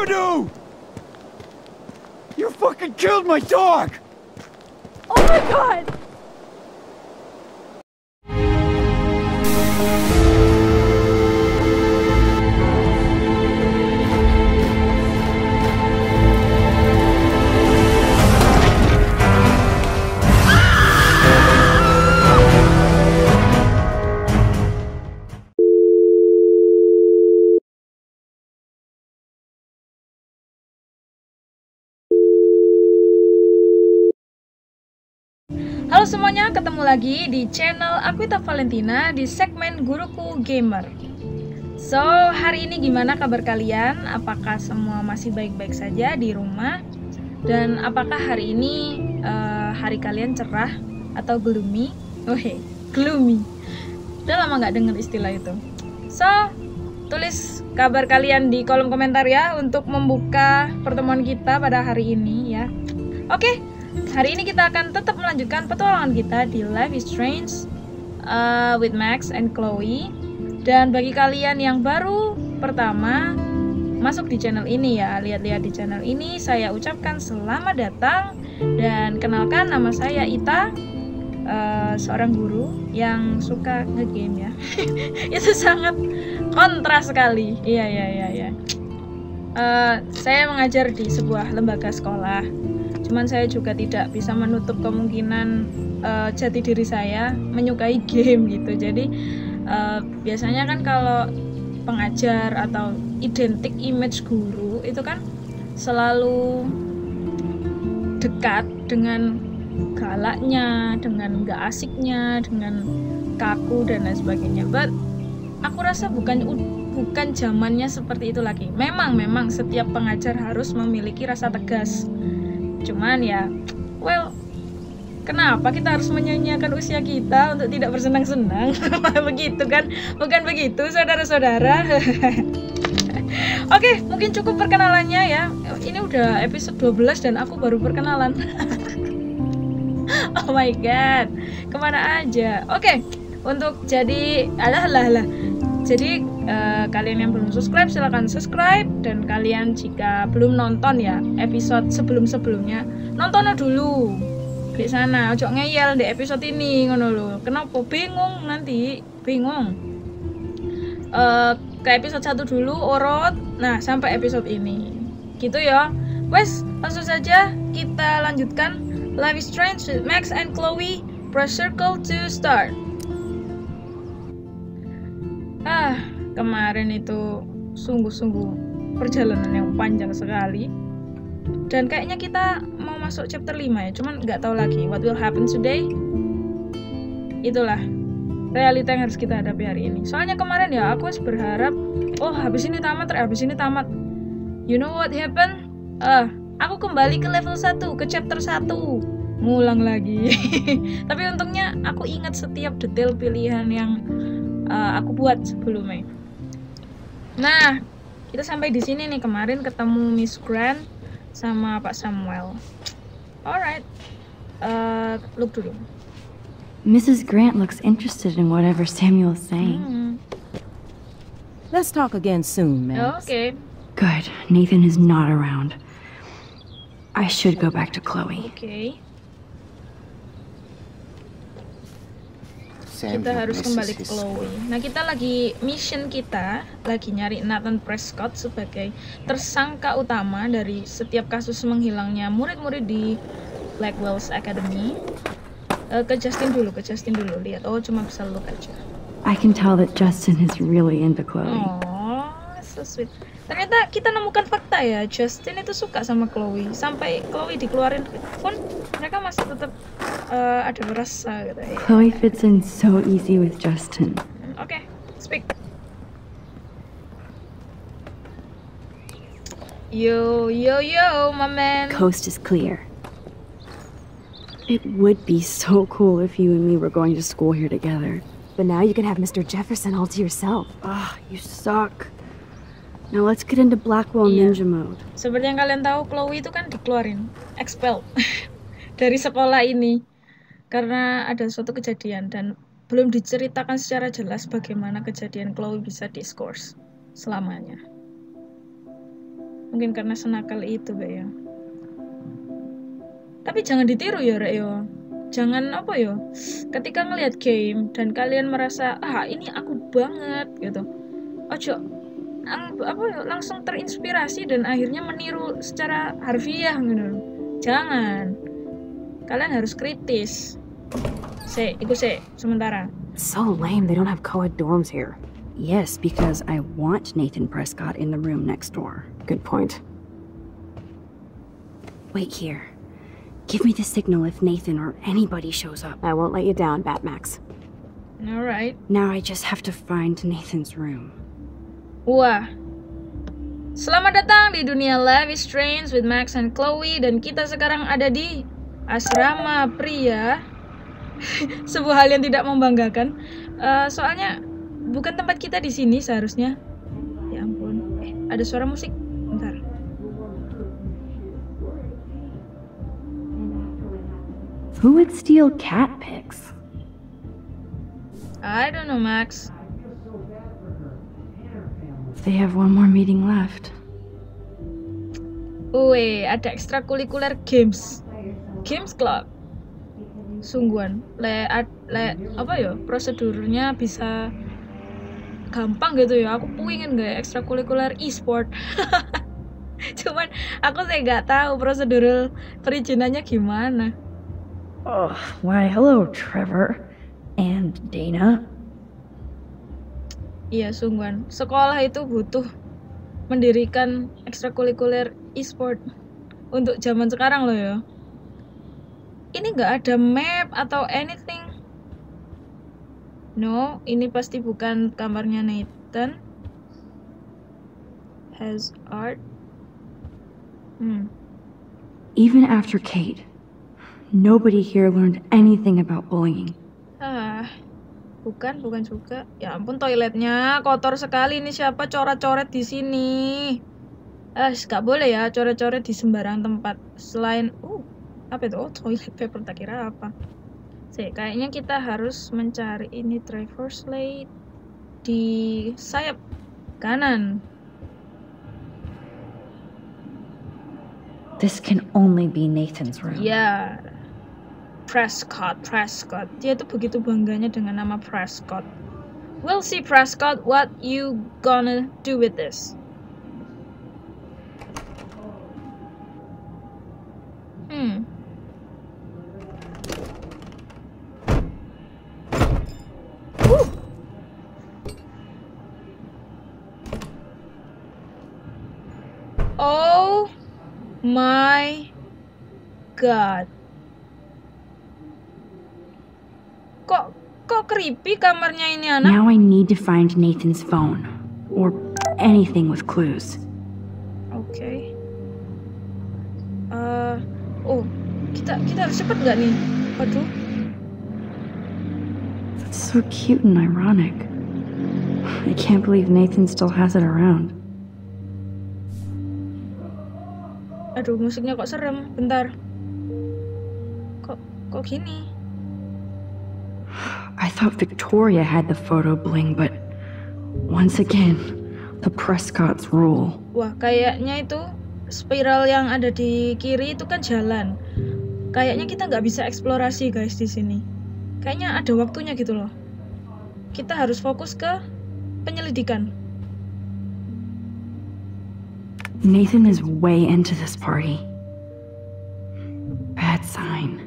Amadou! You fucking killed my dog! Oh my god! Halo semuanya, ketemu lagi di channel Aquita Valentina di segmen Guruku Gamer. So, hari ini gimana kabar kalian? Apakah semua masih baik-baik saja di rumah? Dan apakah hari ini hari kalian cerah atau gloomy? Gloomy. Udah lama nggak dengar istilah itu. So, tulis kabar kalian di kolom komentar ya untuk membuka pertemuan kita pada hari ini ya. Oke. Hari ini kita akan tetap melanjutkan petualangan kita di Life is Strange with Max and Chloe. Dan bagi kalian yang baru pertama masuk di channel ini ya, lihat-lihat di channel ini, saya ucapkan selamat datang. Dan kenalkan, nama saya Ita, seorang guru yang suka ngegame ya. Itu sangat kontra sekali. Iya. Saya mengajar di sebuah lembaga sekolah. Cuman saya juga tidak bisa menutup kemungkinan jati diri saya menyukai game gitu. Jadi biasanya kan kalau pengajar atau identik image guru itu kan selalu dekat dengan galaknya, dengan gak asiknya, dengan kaku dan lain sebagainya. But aku rasa bukan zamannya seperti itu lagi. Memang setiap pengajar harus memiliki rasa tegas. Cuman ya, kenapa kita harus menyanyiakan usia kita untuk tidak bersenang-senang? Begitu kan? Bukan begitu, saudara-saudara. Oke, mungkin cukup perkenalannya ya. Ini udah episode 12 dan aku baru perkenalan. Oh my god, kemana aja? Oke, untuk jadi Jadi kalian yang belum subscribe silahkan subscribe, dan kalian jika belum nonton ya episode sebelumnya, nonton dulu di sana, ojo ngeyel di episode ini ngono lho. Kenapa bingung ke episode 1 dulu urut, nah sampai episode ini gitu ya. Wes, langsung saja kita lanjutkan Life is Strange with Max and Chloe. Press circle to start. Kemarin itu sungguh-sungguh perjalanan yang panjang sekali. Dan kayaknya kita mau masuk chapter 5 ya. Cuman nggak tahu lagi what will happen today. Itulah realita yang harus kita hadapi hari ini. Soalnya kemarin ya aku berharap, habis ini tamat. You know what happened? Aku kembali ke level 1, ke chapter 1. Ngulang lagi. Tapi untungnya aku ingat setiap detail pilihan yang aku buat sebelumnya. Nah, kita sampai di sini nih, kemarin ketemu Miss Grant sama Pak Samuel. Alright, look dulu. Mrs. Grant looks interested in whatever Samuel is saying. Let's talk again soon, Max. Okay. Good. Nathan is not around. I should go back to Chloe. Okay. Kita harus kembali ke Chloe. Nah, kita lagi nyari Nathan Prescott sebagai tersangka utama dari setiap kasus menghilangnya murid-murid di Blackwell's Academy. Ke Justin dulu lihat. Cuma bisa look aja. I can tell that Justin is really into Chloe. Oh, so sweet. Ternyata kita nemukan fakta ya, Justin itu suka sama Chloe. Sampai Chloe dikeluarin pun mereka masih tetap ada rasa gitu ya. Chloe fits in so easy with Justin. Okay, speak. Yo, my man. Coast is clear. It would be so cool if you and me were going to school here together. But now you can have Mr. Jefferson all to yourself. You suck. Now let's get into Blackwell Ninja mode. Seperti yang kalian tahu, Chloe itu kan dikeluarin, expelled dari sekolah ini karena ada suatu kejadian, dan belum diceritakan secara jelas bagaimana kejadian Chloe bisa diskors selamanya. Mungkin karena senakal itu, Mbak ya. Tapi jangan ditiru ya, Rek yo. Jangan apa yo. Ketika ngelihat game dan kalian merasa, ini aku banget gitu. Ojo langsung terinspirasi dan akhirnya meniru secara harfiah gitu. Jangan. Kalian harus kritis. Ikut sementara. So lame they don't have co-ed dorms here. Yes, because I want Nathan Prescott in the room next door. Good point. Wait here. Give me the signal if Nathan or anybody shows up. I won't let you down, Batmax. Alright. Now I just have to find Nathan's room. Wah. Selamat datang di dunia Life is Strange with Max and Chloe. Dan kita sekarang ada di asrama pria. Sebuah hal yang tidak membanggakan. Soalnya bukan tempat kita di sini seharusnya. Ya ampun. Ada suara musik. Bentar. Who would steal cat pics? I don't know, Max. They have one more meeting left. Ada ekstrakurikuler games. Games Club. Sungguhan. Prosedurnya bisa gampang gitu ya. Aku pengen gak ekstrakurikuler e-sport. Cuman aku nggak tahu prosedur perizinannya gimana. Oh, why hello Trevor and Dana. Iya, sungguhan. Sekolah itu butuh mendirikan ekstrakurikuler e-sport untuk zaman sekarang loh ya. Ini nggak ada map atau anything. No, ini pasti bukan kamarnya Nathan. Has art. Even after Kate, nobody here learned anything about bullying. Bukan juga. Ya ampun, toiletnya kotor sekali. Ini siapa coret-coret di sini? Gak boleh ya coret-coret di sembarang tempat. Selain apa itu? Toilet paper, tak kira apa. Kayaknya kita harus mencari ini Trevor Slade di sayap kanan. This can only be Nathan's room. Ya, Prescott. Dia tuh begitu bangganya dengan nama Prescott. We'll see, Prescott, what you gonna do with this? Oh my god. Kok creepy kamarnya ini, anak? Now I need to find Nathan's phone or anything with clues. Okay. Kita harus cepet gak nih? Aduh. That's so cute and ironic. I can't believe Nathan still has it around. Aduh, musiknya kok serem. Bentar. Kok gini? I thought Victoria had the photo bling, but once again, the Prescott's rule. Wah, kayaknya itu spiral yang ada di kiri itu kan jalan. Kayaknya kita nggak bisa eksplorasi guys di sini. Kayaknya ada waktunya gitu loh. Kita harus fokus ke penyelidikan. Nathan is way into this party. Bad sign.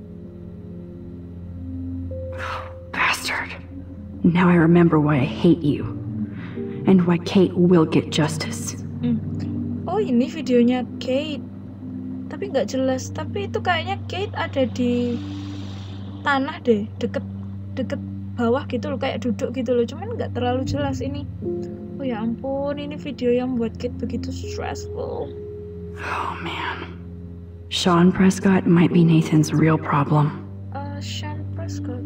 Bastard. Now I remember why I hate you. And why Kate will get justice. Oh, ini videonya Kate. Tapi nggak jelas. Tapi itu kayaknya Kate ada di tanah deh. Deket bawah gitu loh. Kayak duduk gitu loh. Cuman nggak terlalu jelas ini. Oh ya ampun, ini video yang buat Kate begitu stressful. Oh man. Sean Prescott might be Nathan's real problem. Sean Prescott.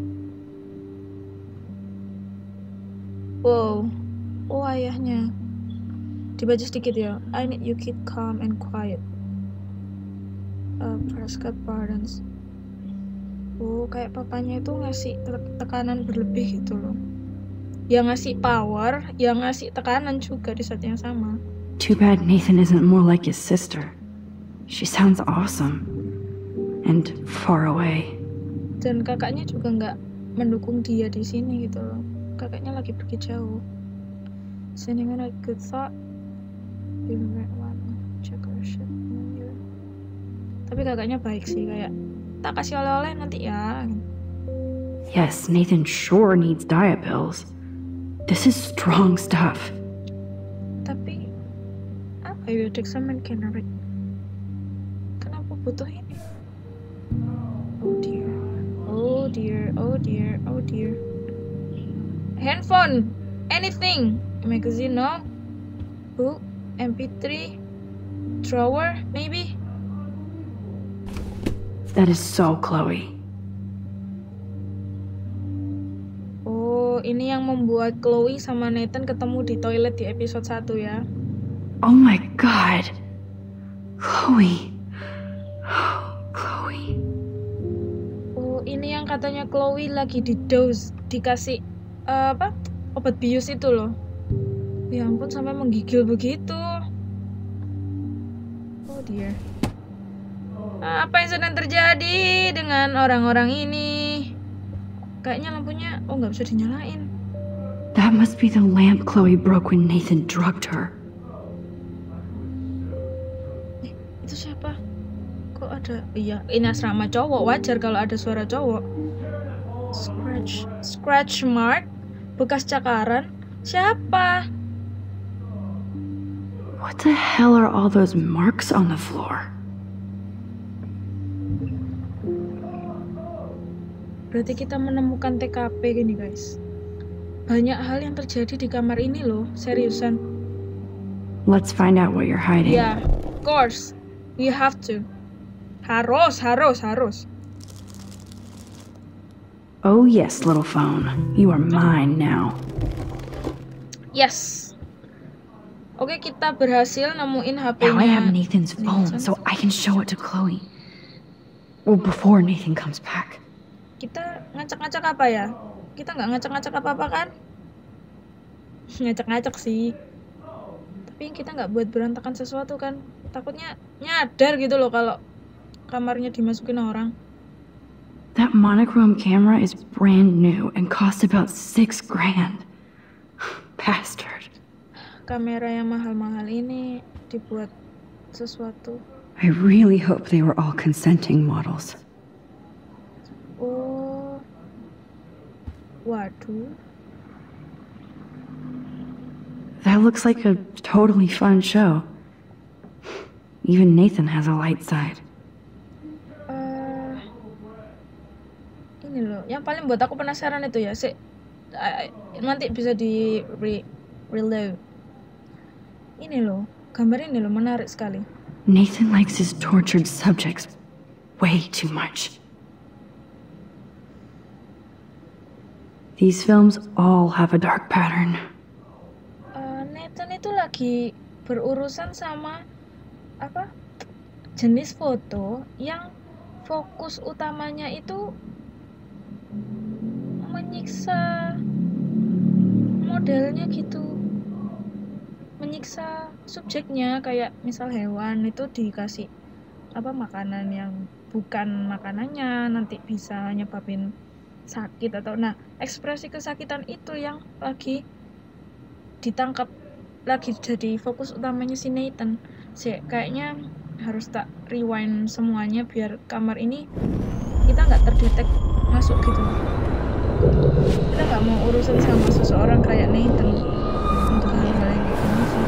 Wow. Oh, ayahnya. Dibaca sedikit ya. I need you keep calm and quiet. Prescott pardons. Oh, kayak papanya itu ngasih tekanan berlebih gitu loh. Yang ngasih power, yang ngasih tekanan juga di saat yang sama. Too bad Nathan isn't more like his sister. She sounds awesome. And far away. Dan kakaknya juga nggak mendukung dia di sini gitu loh. Kakaknya lagi pergi jauh. Sending on a good thought. You might want to check our shit. Tapi kakaknya baik sih, kayak tak kasih oleh-oleh nanti ya. Yes, Nathan sure needs diet pills. This is strong stuff. Tapi apa ya dexamethasone? Kenapa butuh ini? Oh dear, oh dear, oh dear, oh dear. Handphone, anything, magazine, no, book, MP3, drawer, maybe. That is so Chloe. Oh, ini yang membuat Chloe sama Nathan ketemu di toilet di episode 1 ya. Oh my god. Chloe. Oh, Chloe. Oh, ini yang katanya Chloe lagi di dose, dikasih obat bius itu loh. Ya ampun, sampai menggigil begitu. Oh dear. Apa yang sedang terjadi dengan orang-orang ini? Kayaknya lampunya, nggak bisa dinyalain. That must be the lamp Chloe broke when Nathan drugged her. Itu siapa? Kok ada? Iya, ini asrama cowok. Wajar kalau ada suara cowok. Scratch mark, bekas cakaran. Siapa? What the hell are all those marks on the floor? Berarti kita menemukan TKP gini guys. Banyak hal yang terjadi di kamar ini loh, seriusan. Let's find out what you're hiding. Yeah, of course. We have to. Harus. Oh yes, little phone. You are mine now. Yes. Oke, kita berhasil nemuin HP-nya. Now I have Nathan's phone, so I can show it to Chloe. Well, before Nathan comes back. Kita ngacak-ngacak apa ya? Kita nggak ngacak-ngacak apa-apa kan? Ngacak-ngacak sih. Tapi kita nggak buat berantakan sesuatu kan? Takutnya nyadar gitu loh kalau kamarnya dimasukin orang. That monochrome camera is brand new and cost about $6,000. Bastard. Kamera yang mahal-mahal ini dibuat sesuatu. I really hope they were all consenting models. Oh. Waduh. That looks like a totally fun show. Even Nathan has a light side. Ini loh, yang paling buat aku penasaran itu ya, nanti bisa di reload. Ini loh, gambar ini loh menarik sekali. Nathan likes his tortured subjects way too much. These films all have a dark pattern. Nathan itu lagi berurusan sama jenis foto yang fokus utamanya itu menyiksa modelnya gitu, menyiksa subjeknya, kayak misal hewan itu dikasih makanan yang bukan makanannya, nanti bisa nyebabin sakit atau ekspresi kesakitan itu yang lagi ditangkap, lagi jadi fokus utamanya si Nathan. Kayaknya harus tak rewind semuanya biar kamar ini kita nggak terdetek masuk gitu. Kita nggak mau urusan sama seseorang kayak Nathan untuk hal-hal yang kayak gini sih.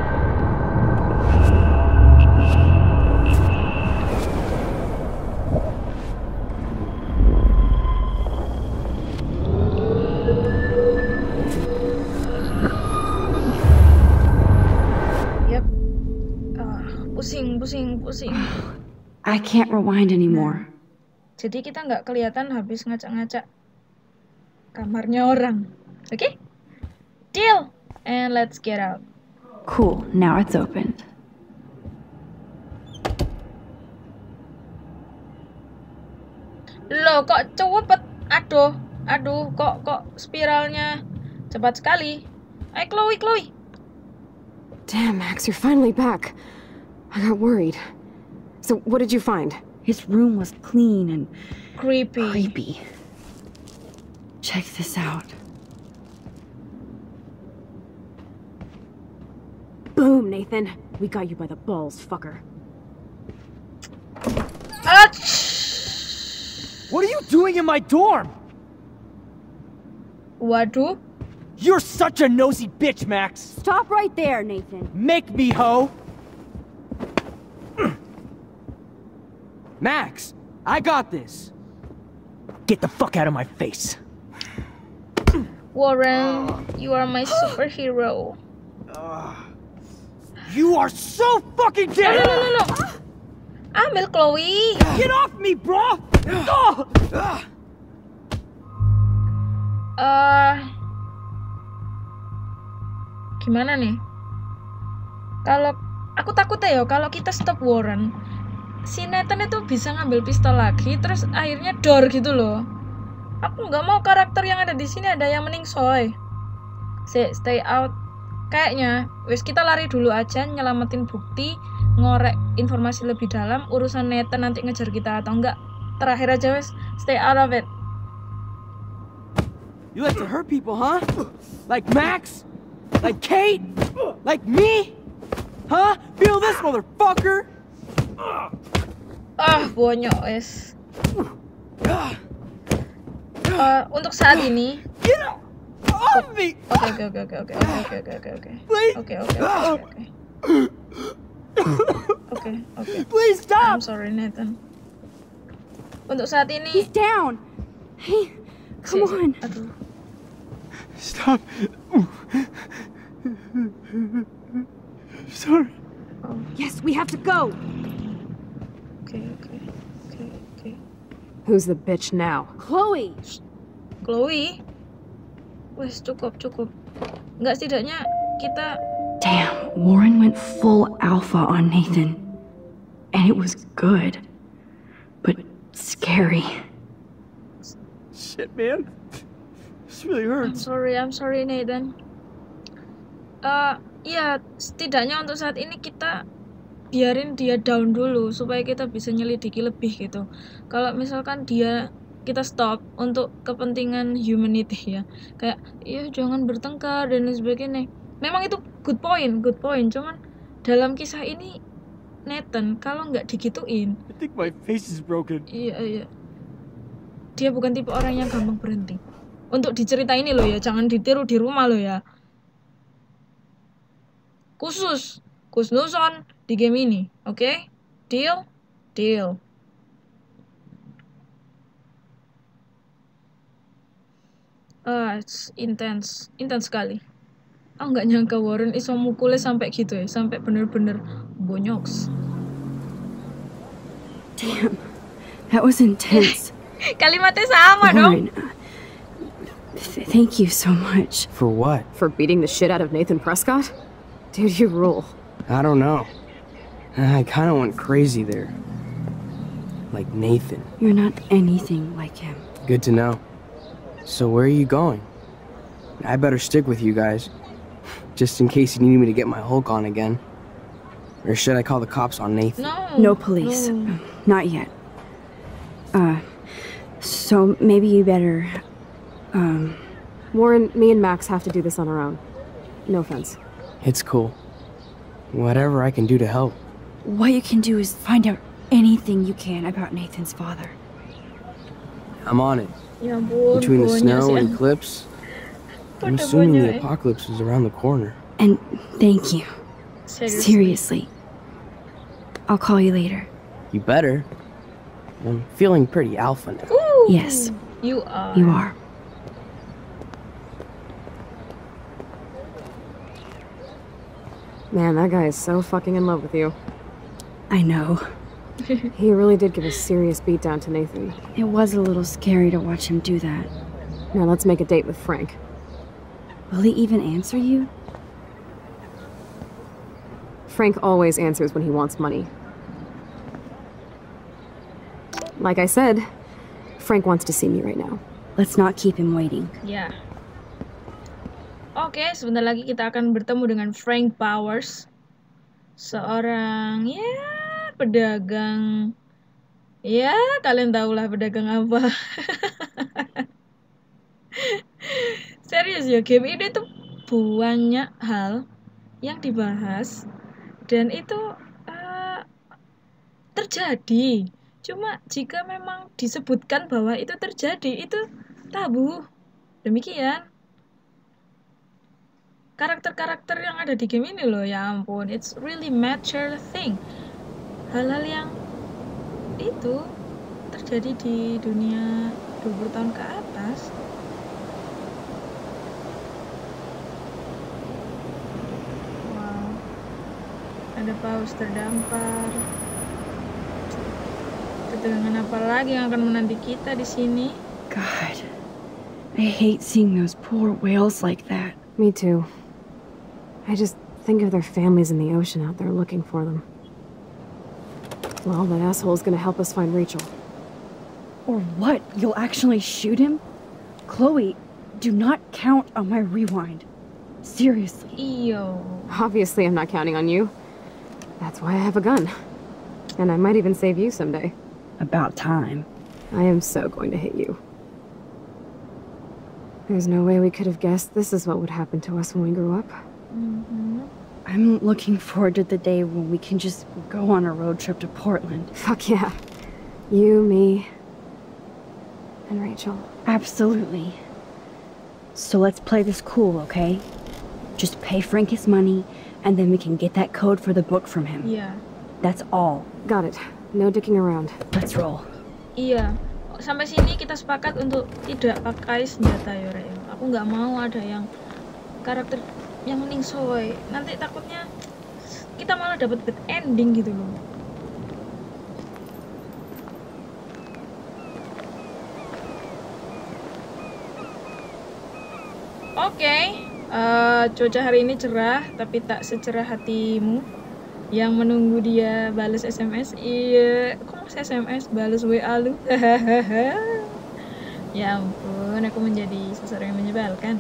Pusing. I can't rewind anymore. Jadi kita nggak kelihatan habis ngacak-ngacak kamarnya orang. Okay? Deal! And let's get out. Cool, now it's opened. Loh, kok cepet? Aduh, kok spiralnya cepat sekali. Ayo Chloe. Damn, Max, you're finally back. I got worried. So, what did you find? His room was clean and Creepy. creepy. Check this out. Boom, Nathan. We got you by the balls, fucker. Ach! What are you doing in my dorm? Waduh. You're such a nosy bitch, Max. Stop right there, Nathan. Make me, ho. Max, I got this. Get the fuck out of my face. Warren, you are my superhero. You are so fucking No, dead. no. Ambil Chloe. Get off me, bro. Gimana nih? Kalau aku takut ya kalau kita stop Warren, si Nathan itu bisa ngambil pistol lagi, terus akhirnya door gitu loh. Aku nggak mau karakter yang ada di sini ada yang meningsoy. Stay out. Kayaknya, wes kita lari dulu aja, nyelamatin bukti, ngorek informasi lebih dalam, urusan Nathan nanti ngejar kita atau enggak. Terakhir aja wes, stay out of it. You like to hurt people, huh? Like Max? Like Kate? Like me? Huh? Feel this, motherfucker? Bonyok wes. Untuk saat ini. Get off me! Oke. Please. Oke. Please I'm stop! sorry, Nathan. Untuk saat ini. He's down. Hey, come on. Aduh. Stop. Sorry. Yes, we have to go! Oke. Who's the bitch now? Chloe! Chloe. Wes cukup. Enggak, setidaknya kita. Damn, Warren went full alpha on Nathan. And it was good. But scary. Shit, man. This really hurts. I'm sorry Nathan. Ya setidaknya untuk saat ini kita biarin dia down dulu supaya kita bisa nyelidiki lebih gitu. Kalau misalkan kita stop untuk kepentingan humanity ya, kayak ya jangan bertengkar dan lain sebagainya. Memang itu good point. Cuman dalam kisah ini Nathan kalau nggak digituin, I think my face is broken. iya. Dia bukan tipe orang yang gampang berhenti. Untuk diceritain ini loh ya, jangan ditiru di rumah loh ya. Khusus Kusnuzon di game ini, oke? Deal? It's intense sekali. Nggak nyangka Warren iso mukulnya sampai gitu ya, sampai bener-bener bonyoks. Damn, that was intense. Kalimatnya sama dong. Warren, thank you so much. For what? For beating the shit out of Nathan Prescott? Dude, you rule. I don't know. I kind of went crazy there. Like Nathan. You're not anything like him. Good to know. So where are you going? I better stick with you guys. Just in case you need me to get my Hulk on again. Or should I call the cops on Nathan? No police. Not yet. So maybe you better, Warren, me and Max have to do this on our own. No offense. It's cool. Whatever I can do to help. what you can do is find out anything you can about Nathan's father. I'm on it. Ya ampun, Between the bonyok snow sih. and eclipse, I'm Udah assuming bonyok the ya. apocalypse is around the corner. And thank you. Seriously. Seriously. I'll call you later. You better. I'm feeling pretty alpha now. Ooh, Yes. You are. You are. Man, that guy is so fucking in love with you. I know. He really did give a serious beatdown to Nathan. It was a little scary to watch him do that. Now let's make a date with Frank. Will he even answer you? Frank always answers when he wants money. Like I said, Frank wants to see me right now. Let's not keep him waiting. Ya. Oke, sebentar lagi kita akan bertemu dengan Frank Powers, seorang pedagang. Ya, kalian tahulah pedagang apa. Serius ya, game ini tuh banyak hal yang dibahas dan itu terjadi. Cuma jika memang disebutkan bahwa itu terjadi, itu tabu. Demikian. Karakter-karakter yang ada di game ini loh, ya ampun, it's really mature thing. Hal-hal yang itu terjadi di dunia 20 tahun ke atas. Wow. Ada paus terdampar. Ketegangan apa lagi yang akan menanti kita di sini? God, I hate seeing those poor whales like that. Me too. I just think of their families in the ocean out there looking for them. Well, that asshole's gonna help us find Rachel. Or what? You'll actually shoot him? Chloe, do not count on my rewind. Seriously. Iyo. Obviously, I'm not counting on you. That's why I have a gun. And I might even save you someday. About time. I am so going to hit you. There's no way we could have guessed this is what would happen to us when we grew up. I'm looking forward to the day when we can just go on a road trip to Portland. Fuck yeah. You, me, and Rachel. Absolutely. So let's play this cool, okay? Just pay Frank his money, and then we can get that code for the book from him. Iya. That's all. Got it. No dicking around. Let's roll. Iya. Sampai sini kita sepakat untuk tidak pakai senjata ya, Rek. Aku nggak mau ada yang karakter yang ningsoy. Nanti takutnya kita malah dapat bad ending gitu loh. Oke, cuaca hari ini cerah, tapi tak secerah hatimu yang menunggu dia balas SMS. Iya, kok masih SMS balas WA lu? Ya ampun, aku menjadi seseorang yang menyebalkan.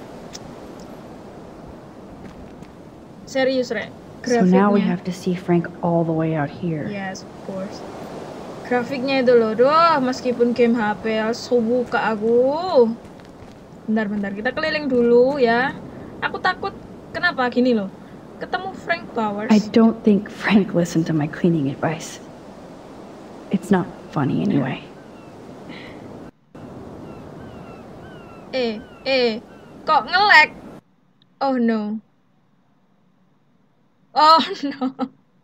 Serius, Rek. So now we have to see Frank all the way out here. Yes, of course. Grafiknya itu loh, doh, meskipun game HP subuh ke aku. Bentar, kita keliling dulu ya. Aku takut, kenapa gini loh? Ketemu Frank Powers. I don't think Frank listened to my cleaning advice. It's not funny anyway. Kok nge-lag? Oh no. Oh no.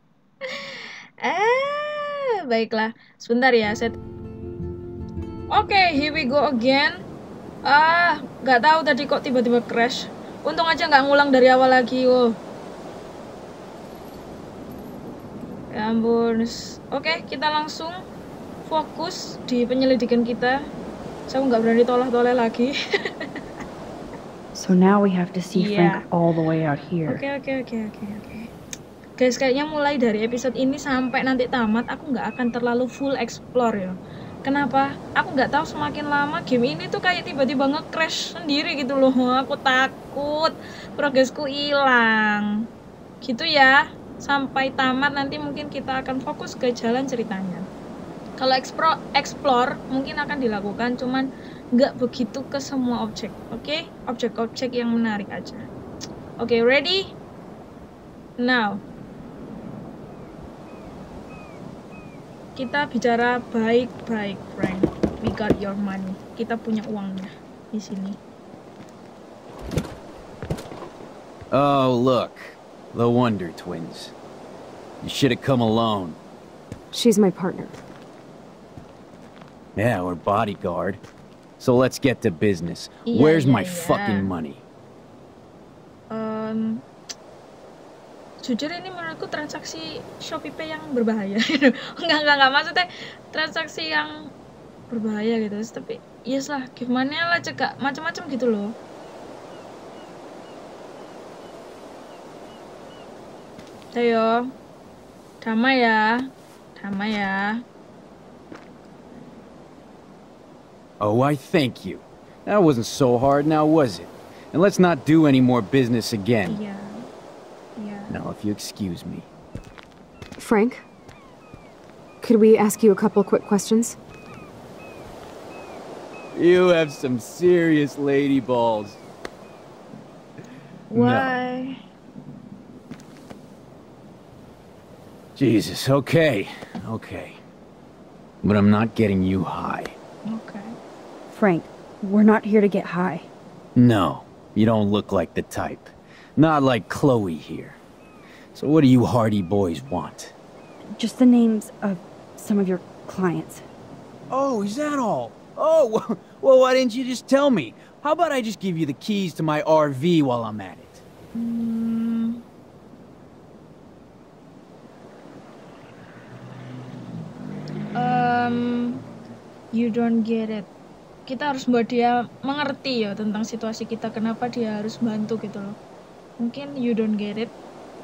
Baiklah. Sebentar ya, set. Oke, here we go again. Nggak tahu tadi kok tiba-tiba crash. Untung aja nggak ngulang dari awal lagi. Oh. Ya ampun. Oke, kita langsung fokus di penyelidikan kita. Saya nggak berani toleh-toleh lagi. So now we have to see Frank all the way out here. Oke. Guys, kayaknya mulai dari episode ini sampai nanti tamat, aku nggak akan terlalu full explore ya. Kenapa? Aku nggak tahu, semakin lama game ini tuh kayak tiba-tiba nge-crash sendiri gitu loh. Aku takut progresku hilang. Gitu ya. Sampai tamat nanti mungkin kita akan fokus ke jalan ceritanya. Kalau explore mungkin akan dilakukan, cuman nggak begitu ke semua objek. Oke? Objek-objek yang menarik aja. Oke, ready? Now. Kita bicara baik-baik, Frank. We got your money. Kita punya uangnya di sini. Oh, look. The Wonder Twins. You should have come alone. She's my partner. Yeah, or bodyguard. So let's get to business. Where's my fucking money? Jujur ini menurutku transaksi Shopee Pay yang berbahaya. Enggak, maksudnya transaksi yang berbahaya gitu. Tapi yes lah, gimana lah, cegak macam-macam gitu loh. Ayo, damai ya. Oh, I thank you. That wasn't so hard now, was it? And let's not do any more business again. Iya. Iya. Now, if you excuse me. Frank? Could we ask you a couple quick questions? You have some serious lady balls. Why? Jesus, okay. Okay. But I'm not getting you high. Okay. Frank, we're not here to get high. No, you don't look like the type. Not like Chloe here. So what do you hardy boys want? Just the names of some of your clients. Oh, is that all? Oh, well, why didn't you just tell me? How about I just give you the keys to my RV while I'm at it? You don't get it. Kita harus buat dia mengerti ya tentang situasi kita, kenapa dia harus bantu gitu loh. Mungkin you don't get it.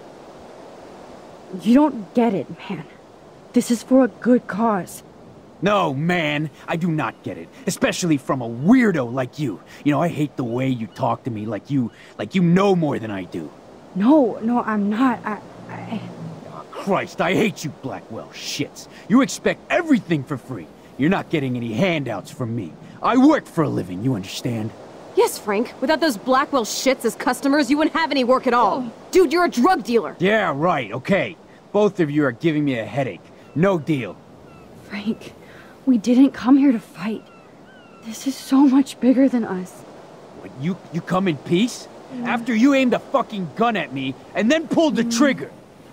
You don't get it, man. This is for a good cause. No, man, I do not get it. Especially from a weirdo like you. You know, I hate the way you talk to me like you know more than I do. No, I'm not. Christ, I hate you Blackwell shits. You expect everything for free. You're not getting any handouts from me. I work for a living, you understand? Yes, Frank. Without those Blackwell shits as customers, you wouldn't have any work at all. Dude, you're a drug dealer. Yeah, right, okay. Both of you are giving me a headache. No deal. Frank, we didn't come here to fight. This is so much bigger than us. What, you come in peace? After you aimed a fucking gun at me and then pulled the trigger.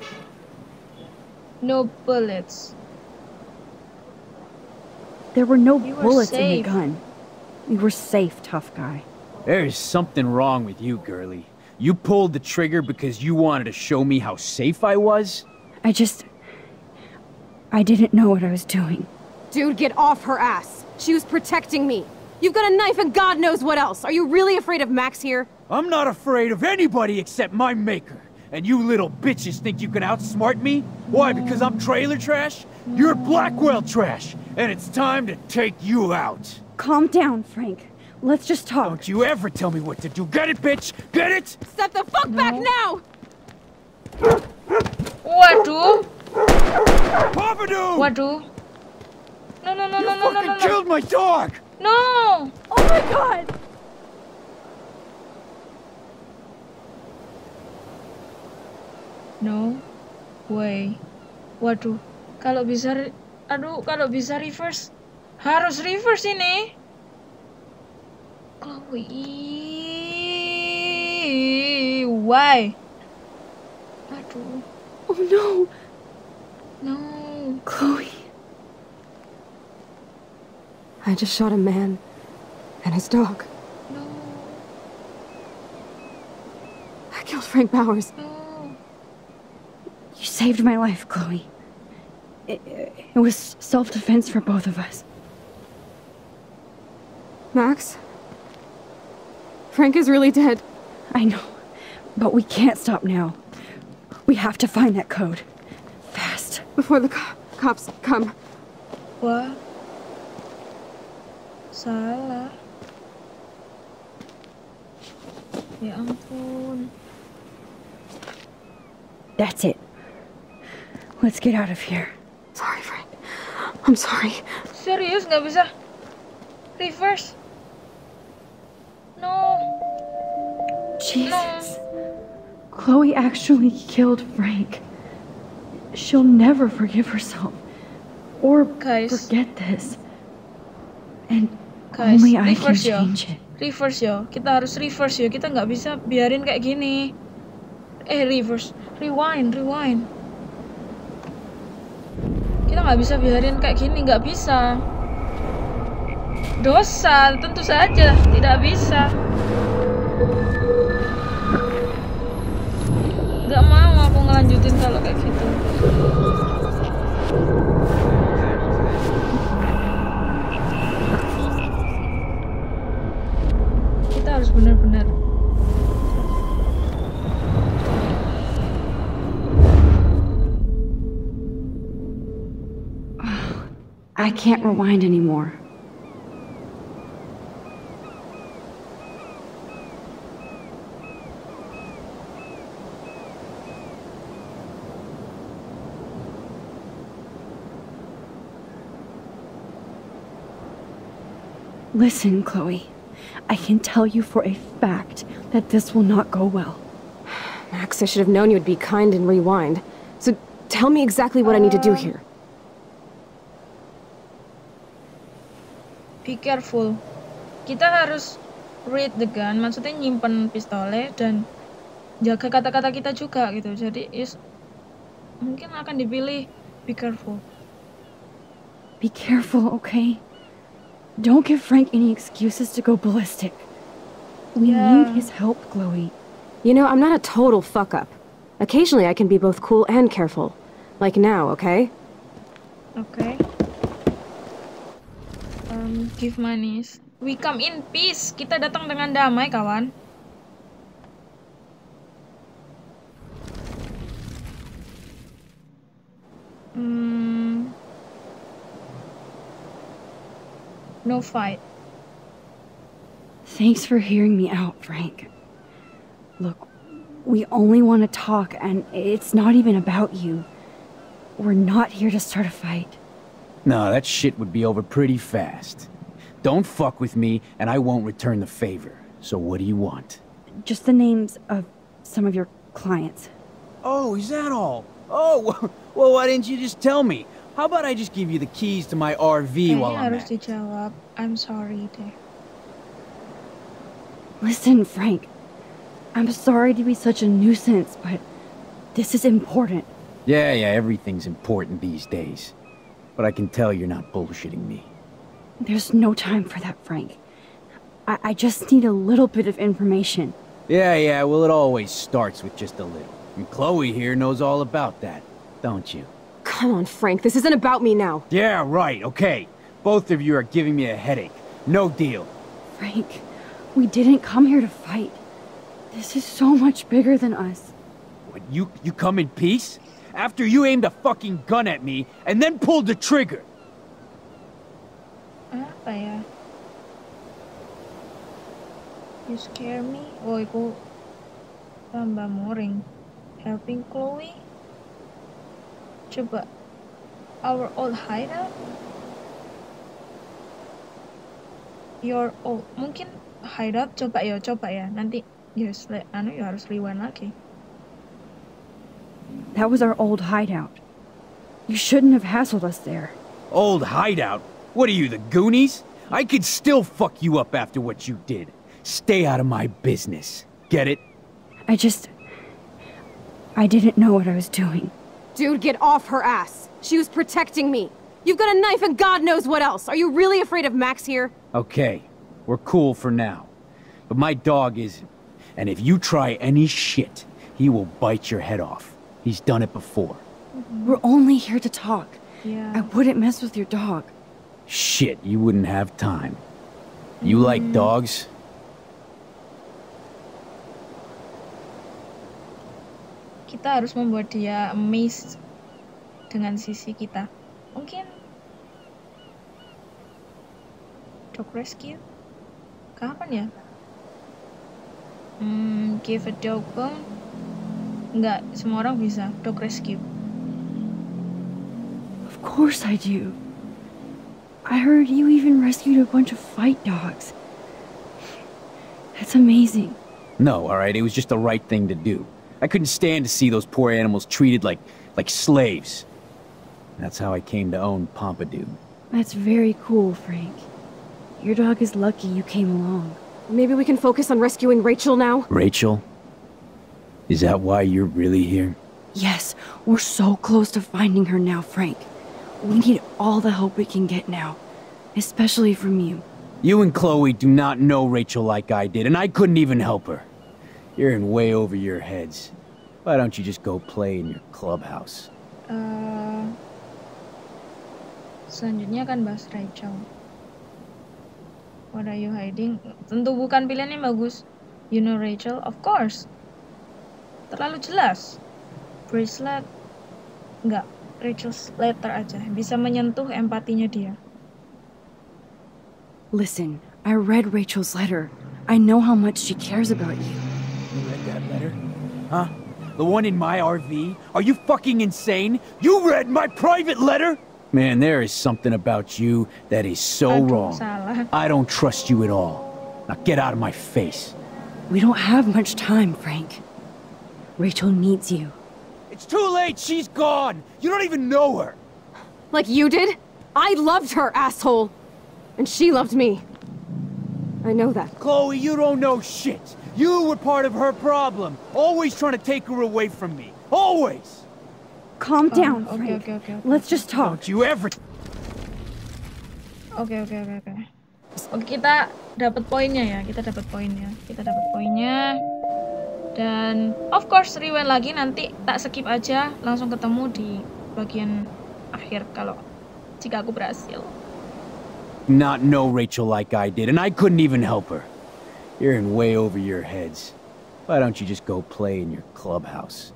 No bullets. There were no You were bullets in the safe. gun. We were safe, tough guy. There is something wrong with you, girlie. You pulled the trigger because you wanted to show me how safe I was? I didn't know what I was doing. Dude, get off her ass. She was protecting me. You've got a knife and God knows what else. Are you really afraid of Max here? I'm not afraid of anybody except my maker. And you little bitches think you can outsmart me? Why, because I'm trailer trash? You're Blackwell trash, and it's time to take you out. Calm down, Frank. Let's just talk. Don't you ever tell me what to do. Get it, bitch? Get it? Step the fuck back now! Waduh. Papadoo! Waduh. No. You fucking killed my dog! No. Oh my god! No way. Waduh. Kalau bisa reverse. Harus reverse ini. Chloe. Why? Aduh. Oh no! No. Chloe. I just shot a man and his dog. No. I killed Frank Bowers. No. You saved my life, Chloe. It was self-defense for both of us. Max? Frank is really dead. I know, but we can't stop now. We have to find that code. Fast. Before the cops come. Wah. Salah. Ya ampun. That's it. Let's get out of here. Sorry, Frank. I'm sorry. Serius nggak bisa reverse? No. Jesus. Chloe actually killed Frank. She'll never forgive herself. Or Guys. forget this. And Guys, only I can reverse yo. change it. Reverse yo. Kita harus reverse yo. Kita nggak bisa biarin kayak gini. Reverse. Rewind. Kita nggak bisa biarin kayak gini, nggak bisa. Dosa, tentu saja tidak bisa. Nggak mau aku ngelanjutin kalau kayak gitu. Kita harus benar-benar. I can't rewind anymore. Listen, Chloe. I can tell you for a fact that this will not go well. Max, I should have known you would be kind and rewind. So tell me exactly what I need to do here. Be careful. Kita harus read the gun, maksudnya nyimpen pistolnya dan jaga kata-kata kita juga gitu. Jadi mungkin akan dipilih be careful. Be careful, okay? Don't give Frank any excuses to go ballistic. We need his help, Chloe. You know, I'm not a total fuck-up. Occasionally I can be both cool and careful. Like now, okay? Okay. Give monies. We come in peace. Kita datang dengan damai, kawan. No fight. Thanks for hearing me out, Frank. Look, we only want to talk, and it's not even about you. We're not here to start a fight. No, that shit would be over pretty fast. Don't fuck with me, and I won't return the favor. So what do you want? Just the names of some of your clients. Oh, is that all? Oh, well, why didn't you just tell me? How about I just give you the keys to my RV while I'm harus at it? dijawab. I'm sorry deh. Listen, Frank. I'm sorry to be such a nuisance, but this is important. Yeah, everything's important these days. But I can tell you're not bullshitting me. There's no time for that, Frank. I just need a little bit of information. Yeah, well, it always starts with just a little. And Chloe here knows all about that, don't you? Come on, Frank, this isn't about me now. Yeah, right, okay. Both of you are giving me a headache. No deal. Frank, we didn't come here to fight. This is so much bigger than us. What, you come in peace? After you aimed a fucking gun at me and then pulled the trigger. Apa ya? You scare me? Oh, iku tambah moring. Helping Chloe? Coba. Our old hideout? Your old... Mungkin hideout? Coba ya. Nanti harus rewind lagi. That was our old hideout. You shouldn't have hassled us there. Old hideout? What are you, the Goonies? I could still fuck you up after what you did. Stay out of my business. Get it? I didn't know what I was doing. Dude, get off her ass. She was protecting me. You've got a knife and God knows what else. Are you really afraid of Max here? Okay, we're cool for now. But my dog isn't. And if you try any shit, he will bite your head off. He's done it before. We're only here to talk. Yeah. I wouldn't mess with your dog. Shit, you wouldn't have time. You like dogs? Kita harus membuat dia amazed dengan sisi kita. Mungkin dog rescue? Kapan ya? Give a dog bone? Enggak, semua orang bisa dog rescue. Of course I do. I heard you even rescued a bunch of fight dogs. That's amazing. No, alright, it was just the right thing to do. I couldn't stand to see those poor animals treated like slaves. That's how I came to own Pompadour. That's very cool, Frank. Your dog is lucky you came along. Maybe we can focus on rescuing Rachel now? Rachel? Is that why you're really here? Yes, we're so close to finding her now, Frank. We need all the help we can get now, especially from you. You and Chloe do not know Rachel like I did, and I couldn't even help her. You're in way over your heads. Why don't you just go play in your clubhouse? Selanjutnya kan bahas Rachel. What are you hiding? Tentu bukan pilihan yang bagus. You know Rachel? Of course. Terlalu jelas. Bracelet. Enggak. Rachel's letter aja. Bisa menyentuh empatinya dia. Listen, I read Rachel's letter. I know how much she cares about you. You read that letter? Huh? The one in my RV? Are you fucking insane? You read my private letter? Man, there is something about you that is so Aduh, wrong. salah. I don't trust you at all. Now get out of my face. We don't have much time, Frank. Rachel needs you. It's too late. She's gone. You don't even know her. Like you did? I loved her, asshole! And she loved me. I know that. Chloe, you don't know shit. You were part of her problem. Always trying to take her away from me. Always. Calm down, okay, Frank. okay. Let's just talk. Don't you ever... Oke, kita dapat poinnya ya. Kita dapat poinnya. Dan of course rewind lagi, nanti tak skip aja, langsung ketemu di bagian akhir jika aku berhasil. Not know Rachel like I did, and I couldn't even help her. You're in way over your heads. Why don't you just go play in your clubhouse?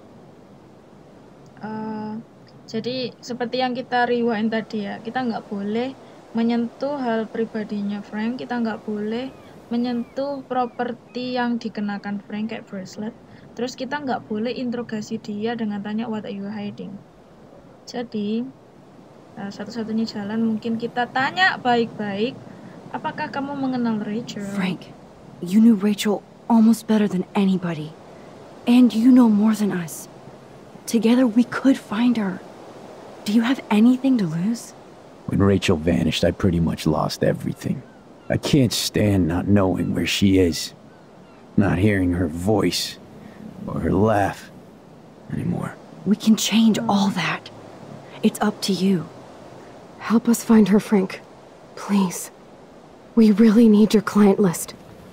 Jadi seperti yang kita rewind tadi ya, kita nggak boleh menyentuh hal pribadinya Frank, kita nggak boleh menyentuh properti yang dikenakan Frank kayak bracelet. Terus kita nggak boleh interogasi dia dengan tanya what are you hiding. Jadi satu-satunya jalan mungkin kita tanya baik-baik, apakah kamu mengenal Rachel? Frank, you knew Rachel almost better than anybody. And you know more than us. Together we could find her. Do you have anything to lose? When Rachel vanished, I pretty much lost everything. I can't stand not knowing where she is. Not hearing her voice or her laugh anymore. We can change all that. It's up to you. Help us find her, Frank. Please. We really need your client list.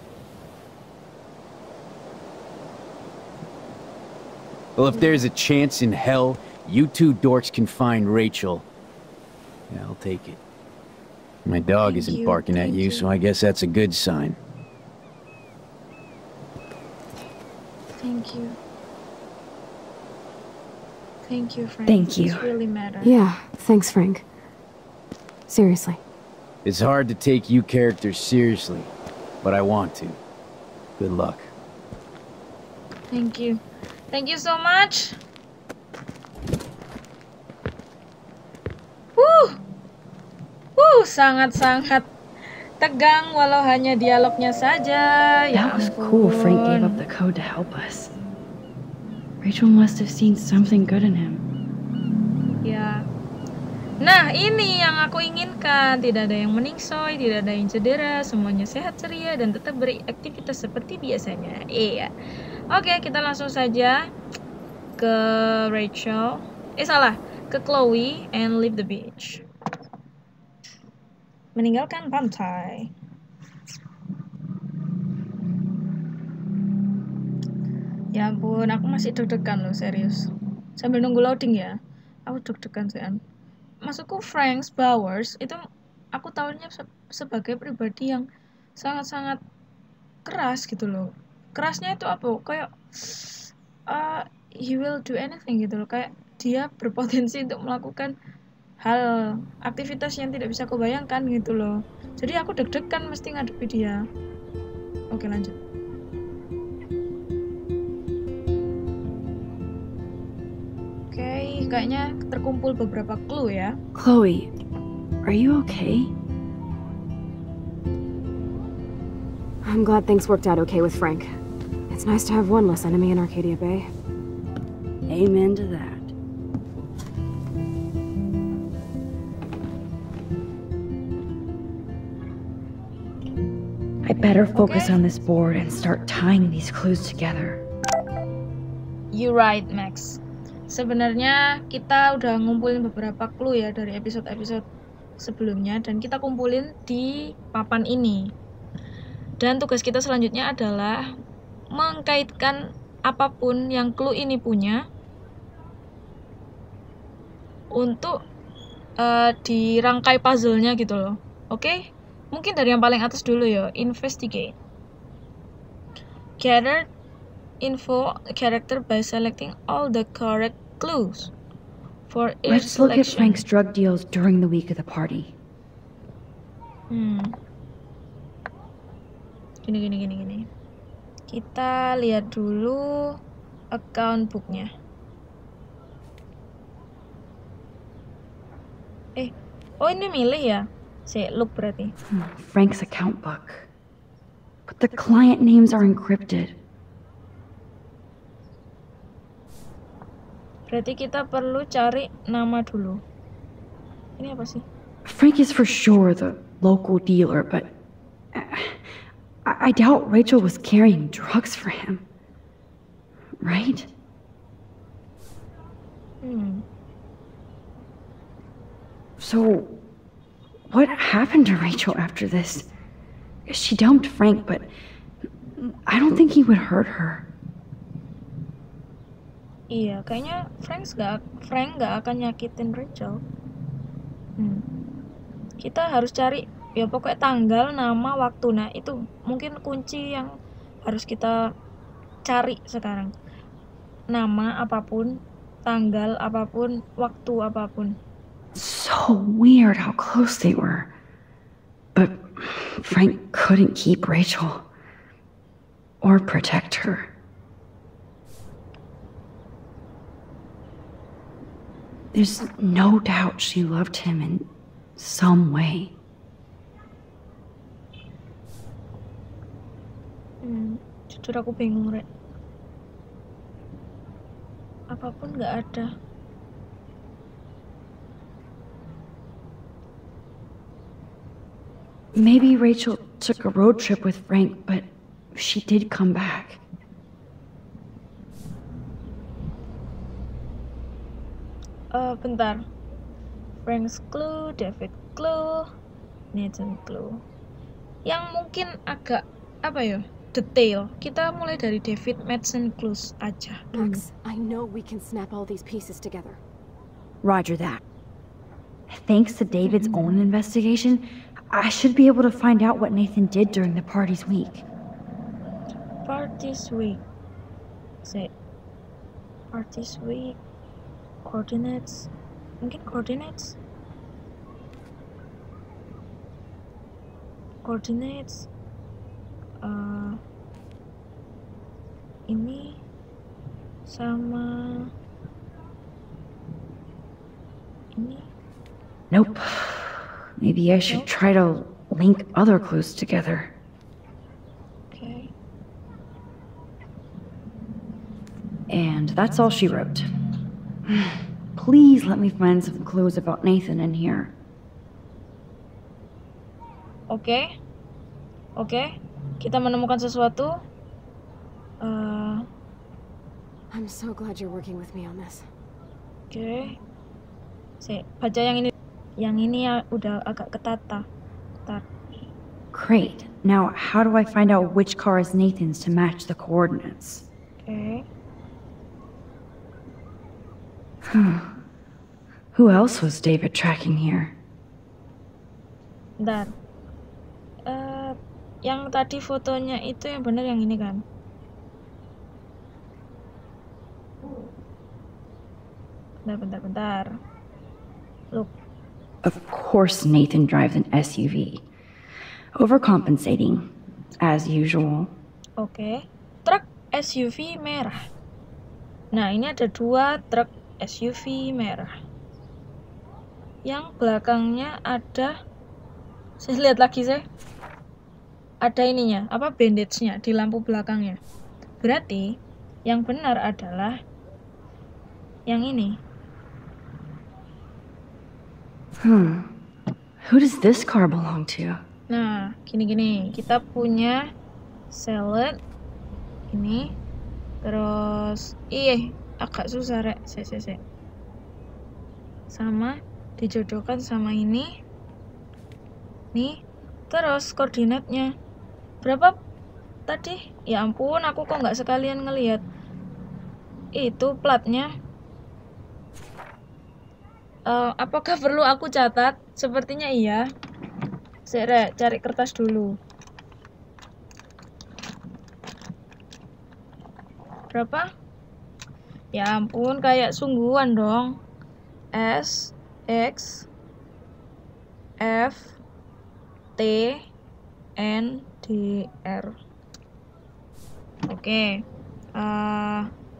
Well, if there's a chance in hell, you two dorks can find Rachel. Yeah, I'll take it. My dog isn't barking at you, so I guess that's a good sign. Thank you. Thank you, Frank. Thank you. This really matters. Yeah, thanks, Frank. Seriously. It's hard to take you characters seriously, but I want to. Good luck. Thank you. Thank you so much. Sangat-sangat tegang walau hanya dialognya saja. Ya That was ampun. cool Frank gave up the code to help us. Rachel must have seen something good in him. Ya. Nah, ini yang aku inginkan. Tidak ada yang meningsoy, tidak ada yang cedera, semuanya sehat ceria dan tetap beraktivitas seperti biasanya. Iya. Oke, kita langsung saja ke Rachel. Salah, ke Chloe and leave the beach. Meninggalkan pantai. Ya ampun, aku masih deg-degan loh, serius. Sambil nunggu loading ya, aku deg-degan sih. Maksudku Frank Bowers itu aku tahunya sebagai pribadi yang sangat-sangat keras gitu loh. Kerasnya itu apa? Kayak he will do anything gitu loh. Kayak dia berpotensi untuk melakukan hal aktivitas yang tidak bisa aku bayangkan gitu loh. Jadi aku deg-degan mesti ngadepi dia. Oke, lanjut. Oke, kayaknya terkumpul beberapa clue ya. Chloe, are you okay? I'm glad things worked out okay with Frank. It's nice to have one less enemy in Arcadia Bay. Amen to that. I better focus on this board and start tying these clues together. You right, Max. Sebenarnya kita udah ngumpulin beberapa clue ya dari episode-episode sebelumnya dan kita kumpulin di papan ini. Dan tugas kita selanjutnya adalah mengkaitkan apapun yang clue ini punya untuk dirangkai puzzle-nya gitu loh. Oke? Mungkin dari yang paling atas dulu ya, investigate. Gather info character by selecting all the correct clues for each Let's look at selection. Frank's drug deals during the week of the party. Gini. Kita lihat dulu account booknya. Oh ini milih ya? Look berarti. Frank's account book. But the client names are encrypted. Berarti kita perlu cari nama dulu. Ini apa sih? Frank is for sure the local dealer, but I doubt Rachel was carrying drugs for him. Right? So, what happened to Rachel after this? She dumped Frank, but I don't think he would hurt her. Iya, kayaknya Frank nggak akan nyakitin Rachel. Kita harus cari ya pokoknya tanggal, nama, waktu. Nah itu mungkin kunci yang harus kita cari sekarang. Nama apapun, tanggal apapun, waktu apapun. So weird how close they were. But Frank couldn't keep Rachel or protect her. There's no doubt she loved him in some way. Jujur aku bingung, Rek. Apapun nggak ada. Maybe Rachel took a road trip with Frank, but she did come back. Bentar. Frank's clue, David clue, Nathan clue. Yang mungkin agak detail. Kita mulai dari David Madsen clues aja. Max, I know we can snap all these pieces together. Roger that. Thanks to David's own investigation, I should be able to find out what Nathan did during the party's week. Party's week. Party's week. Coordinates. Mungkin coordinates. Ini sama ini. Nope. Maybe I should try to link other clues together. Okay. And that's all she wrote. Please let me find some clues about Nathan in here. Oke. Kita menemukan sesuatu. I'm so glad you're working with me on this. Oke. Baca yang ini. Yang ini ya udah agak ketata. Bentar. Great. Now, how do I find out which car is Nathan's to match the coordinates? Oke. Who else was David tracking here? Bentar. Yang tadi fotonya itu yang benar yang ini kan? Bentar. Look. Of course Nathan drives an SUV. Overcompensating, as usual. Oke. Truk SUV merah. Nah, ini ada 2 truk SUV merah. Yang belakangnya ada, saya lihat lagi ada ininya, bandage-nya di lampu belakangnya. Berarti yang benar adalah yang ini. Who does this car belong to? Nah, gini. Kita punya salad ini. Terus agak susah, Rek. Sama dijodohkan sama ini. Nih, terus koordinatnya berapa tadi? Ya ampun, aku kok nggak sekalian ngelihat itu platnya. Apakah perlu aku catat? Sepertinya iya. Rek, cari kertas dulu. Berapa? Ya ampun, kayak sungguhan dong. S, X, F, T, N, D, R. Oke.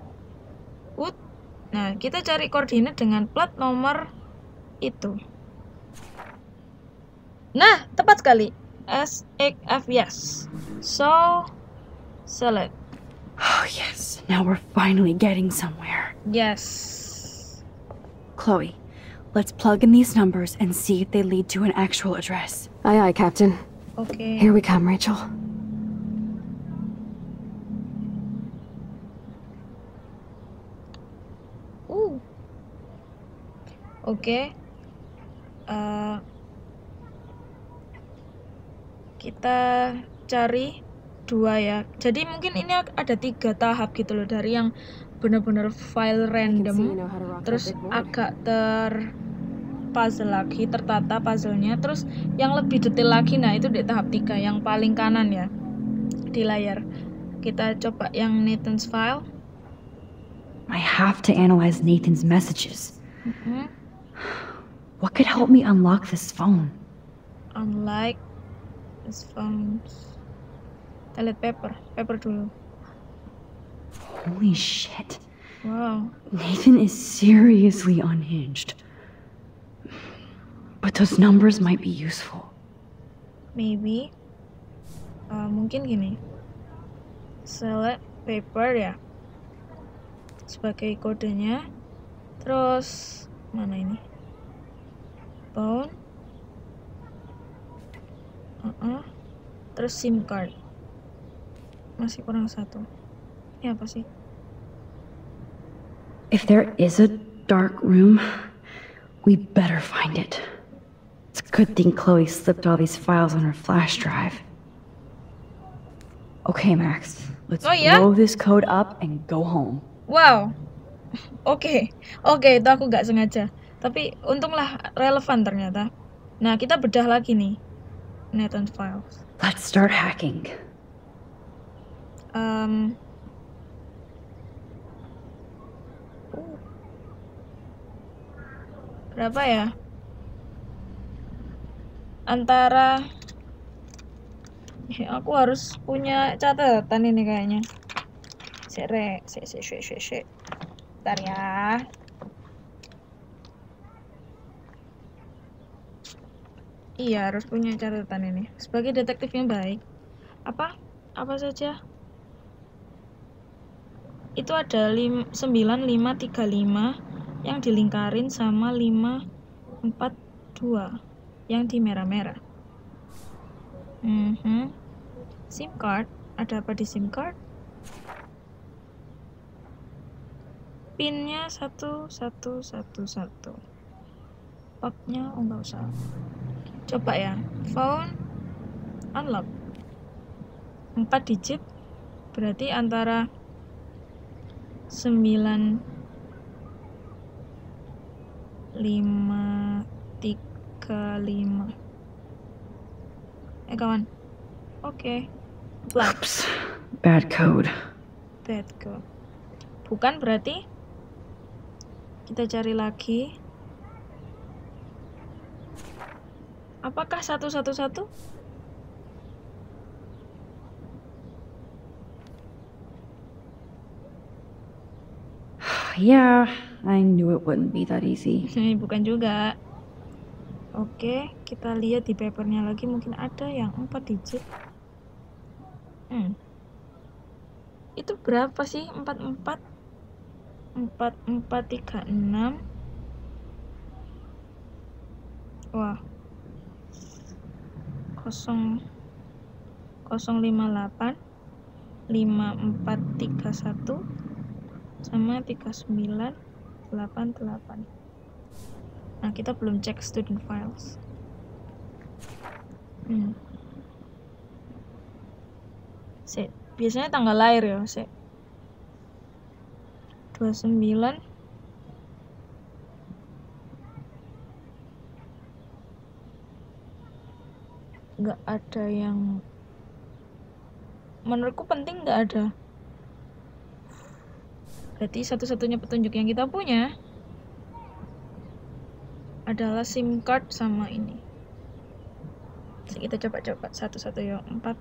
Nah, kita cari koordinat dengan plat nomor itu. Nah, tepat sekali. SXF, yes. So, select. Oh, yes. Now we're finally getting somewhere. Yes. Chloe, let's plug in these numbers and see if they lead to an actual address. Aye, aye, Captain. Okay. Here we come, Rachel. Oke. Kita cari 2 ya. Jadi mungkin ini ada 3 tahap gitu loh, dari yang bener-bener file random, terus agak puzzle lagi, tertata puzzlenya, terus yang lebih detail lagi. Nah, itu di tahap 3 yang paling kanan ya di layar. Kita coba yang Nathan's file. I have to analyze Nathan's messages. What could help me unlock this phone? Unlike this phone. Kita lihat paper dulu. Holy shit. Wow. Nathan is seriously unhinged. But those numbers might be useful. Maybe. Mungkin gini. Select paper ya. Sebagai kodenya. Terus mana ini? Phone. Terus SIM card. Masih kurang 1. Ini apa sih? If there is a dark room, we better find it. It's a good thing Chloe slipped all these files on her flash drive. Okay, Max. Let's blow this code up and go home. Wow. Oke, itu aku gak sengaja. Tapi untunglah relevan ternyata. Nah, kita bedah lagi nih Nathan's files. Let's start hacking. Berapa ya? Antara aku harus punya catatan ini kayaknya. Bentar ya. Iya, harus punya catatan ini. Sebagai detektif yang baik. Apa saja? Itu ada 9535 yang dilingkarin sama 542 yang di merah-merah. SIM card. Ada apa di SIM card? Pinnya 1111. Pubnya enggak usah. Coba ya. Phone unlock. 4 digit. Berarti antara 9535. Kawan. Oke. Oops. Bad code. Bukan berarti kita cari lagi. Apakah 111? Yeah, I knew it wouldn't be that easy. Bukan juga. Oke, kita lihat di papernya lagi, mungkin ada yang 4 digit. Itu berapa sih? 44 4436. Wah. 058 5431 sama 3988. Nah, kita belum cek student files. Biasanya tanggal lahir ya, 29. Nggak ada yang menurutku penting, nggak ada. Berarti satu-satunya petunjuk yang kita punya adalah SIM card sama ini. Jadi kita coba satu-satu ya. 4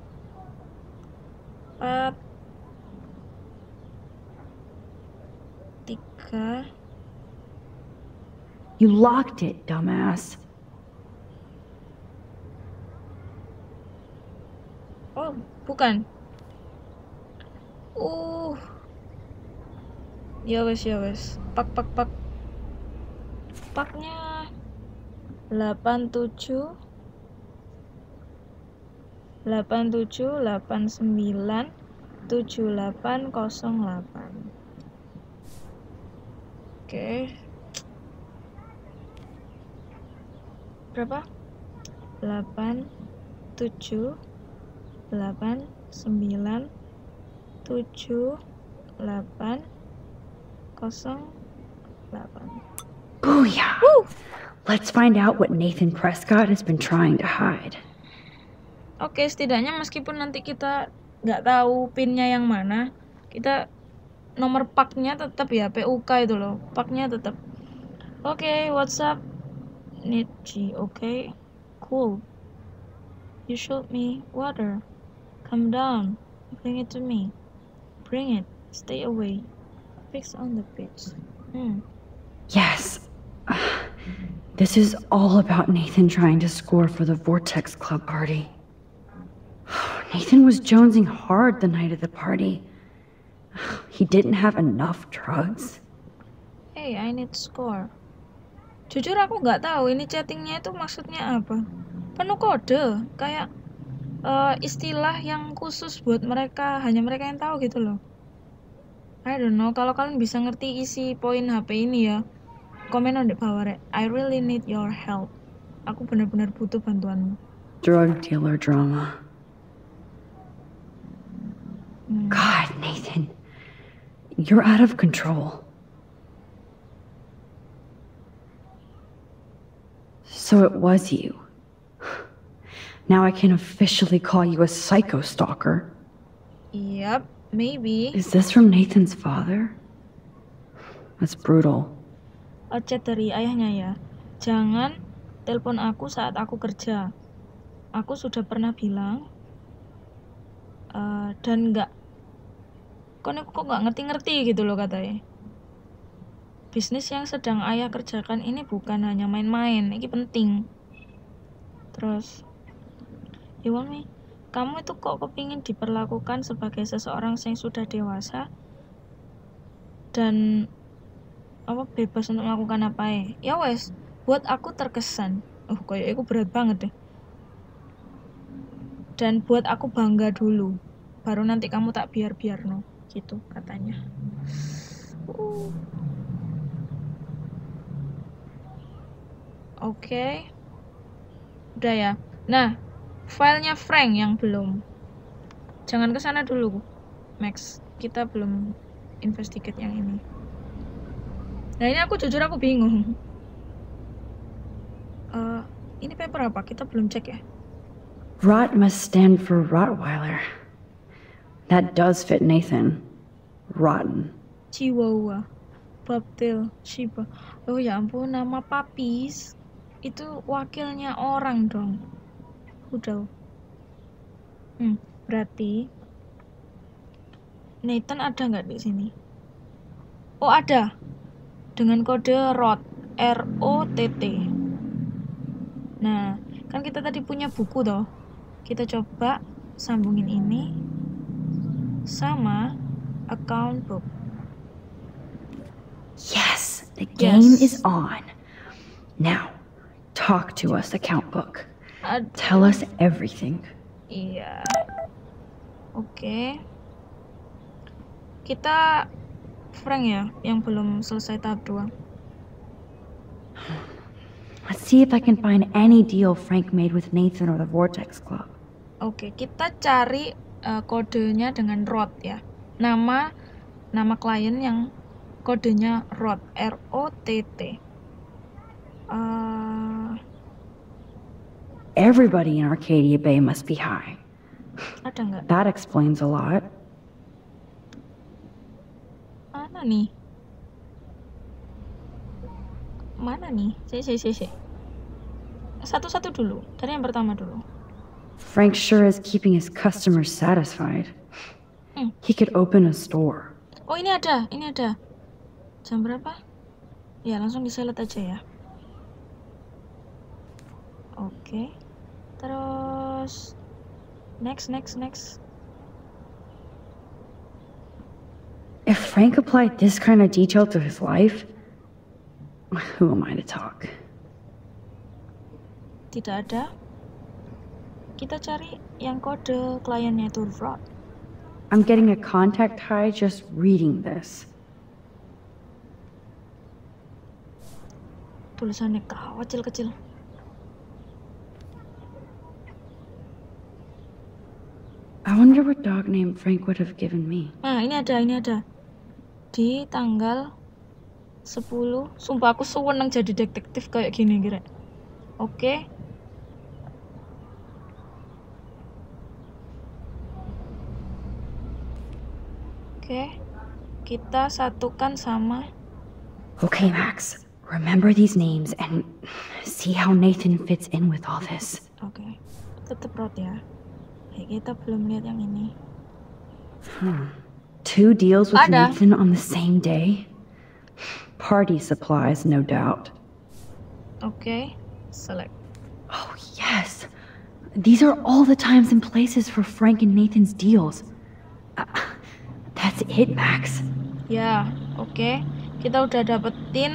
3. You locked it, dumbass. Bukan. Ya wes. Pak. Paknya 87 89 7808. Oke. Berapa? 8 7 8 9 7 8 0 8. Booyah! Let's find out what Nathan Prescott has been trying to hide. Oke, setidaknya meskipun nanti kita nggak tahu pinnya yang mana, kita nomor paknya tetap ya, PUK itu loh, paknya tetap. Oke, what's up? Need G, okay? Cool. You showed me water. Come down. Bring it to me. Bring it. Stay away. Fix on the pitch. Yes. This is all about Nathan trying to score for the Vortex Club party. Nathan was jonesing hard the night of the party. He didn't have enough drugs. Hey, I need score. Jujur aku nggak tahu ini chattingnya itu maksudnya apa. Penuh kode, kayak istilah yang khusus buat mereka, hanya mereka yang tahu gitu loh. I don't know, kalau kalian bisa ngerti isi poin HP ini ya, komen di bawah. I really need your help. Aku benar-benar butuh bantuanmu. Drug dealer drama. God, Nathan. You're out of control. So it was you. Now I can officially call you a psycho stalker. Yep, maybe. Is this from Nathan's father? That's brutal. Chat dari ayahnya ya. Jangan telepon aku saat aku kerja. Aku sudah pernah bilang dan kok nggak ngerti-ngerti gitu loh katanya. Bisnis yang sedang ayah kerjakan ini bukan hanya main-main, ini penting. Terus, you want me? Kamu itu kok kepingin diperlakukan sebagai seseorang yang sudah dewasa dan bebas untuk melakukan apa ya? Ya wes, buat aku terkesan. Kayak aku berat banget deh. Dan buat aku bangga dulu, baru nanti kamu tak biar no, gitu katanya. Oke. Udah ya. Nah, filenya Frank yang belum. Jangan ke sana dulu, Max. Kita belum investigate yang ini. Nah, ini jujur aku bingung. Ini paper apa? Kita belum cek ya. Rot must stand for Rottweiler. That does fit Nathan. Rotten. Chihuahua, Bobtail, Shiba. Oh ya ampun, nama Papis itu wakilnya orang dong. Udah. Berarti Nathan ada nggak di sini? Oh ada. Dengan kode ROT, ROTT. Nah, kan kita tadi punya buku toh. Kita coba sambungin ini sama account book. Yes, the game is on. Now, talk to us, account book. Tell us everything. Iya. Oke. Kita Frank ya, yang belum selesai tahap 2. Let's see if I can find any deal Frank made with Nathan or the Vortex Club. Oke, kita cari kodenya dengan ROT ya. Nama klien yang kodenya ROT, ROTT. Everybody in Arcadia Bay must be high. Ada nggak? That explains a lot. Mana nih? Si. Satu-satu dulu. Dari yang pertama dulu. Frank sure is keeping his customers satisfied. He could open a store. Oh, ini ada. Jam berapa? Ya, langsung di-select aja ya. Oke. Terus next. Frank applied this kind of detail to his life? Who am I to talk? Tidak ada. Kita cari yang kode kliennya itu Rod. I'm getting a contact high just reading this. Tulisannya kecil-kecil. I wonder what dog name Frank would have given me. Nah, ini ada. Di tanggal 10. Sumpah aku seneng jadi detektif kayak gini kira. Oke. Oke. Kita satukan sama. Okay, Max. Remember these names and see how Nathan fits in with all this. Oke. Tetep Rod ya. Kita belum lihat yang ini. 2 deals with Ada. Nathan on the same day? Party supplies, no doubt. Oke. Select. Oh, yes. These are all the times and places for Frank and Nathan's deals. That's it, Max. Ya, oke. Kita udah dapetin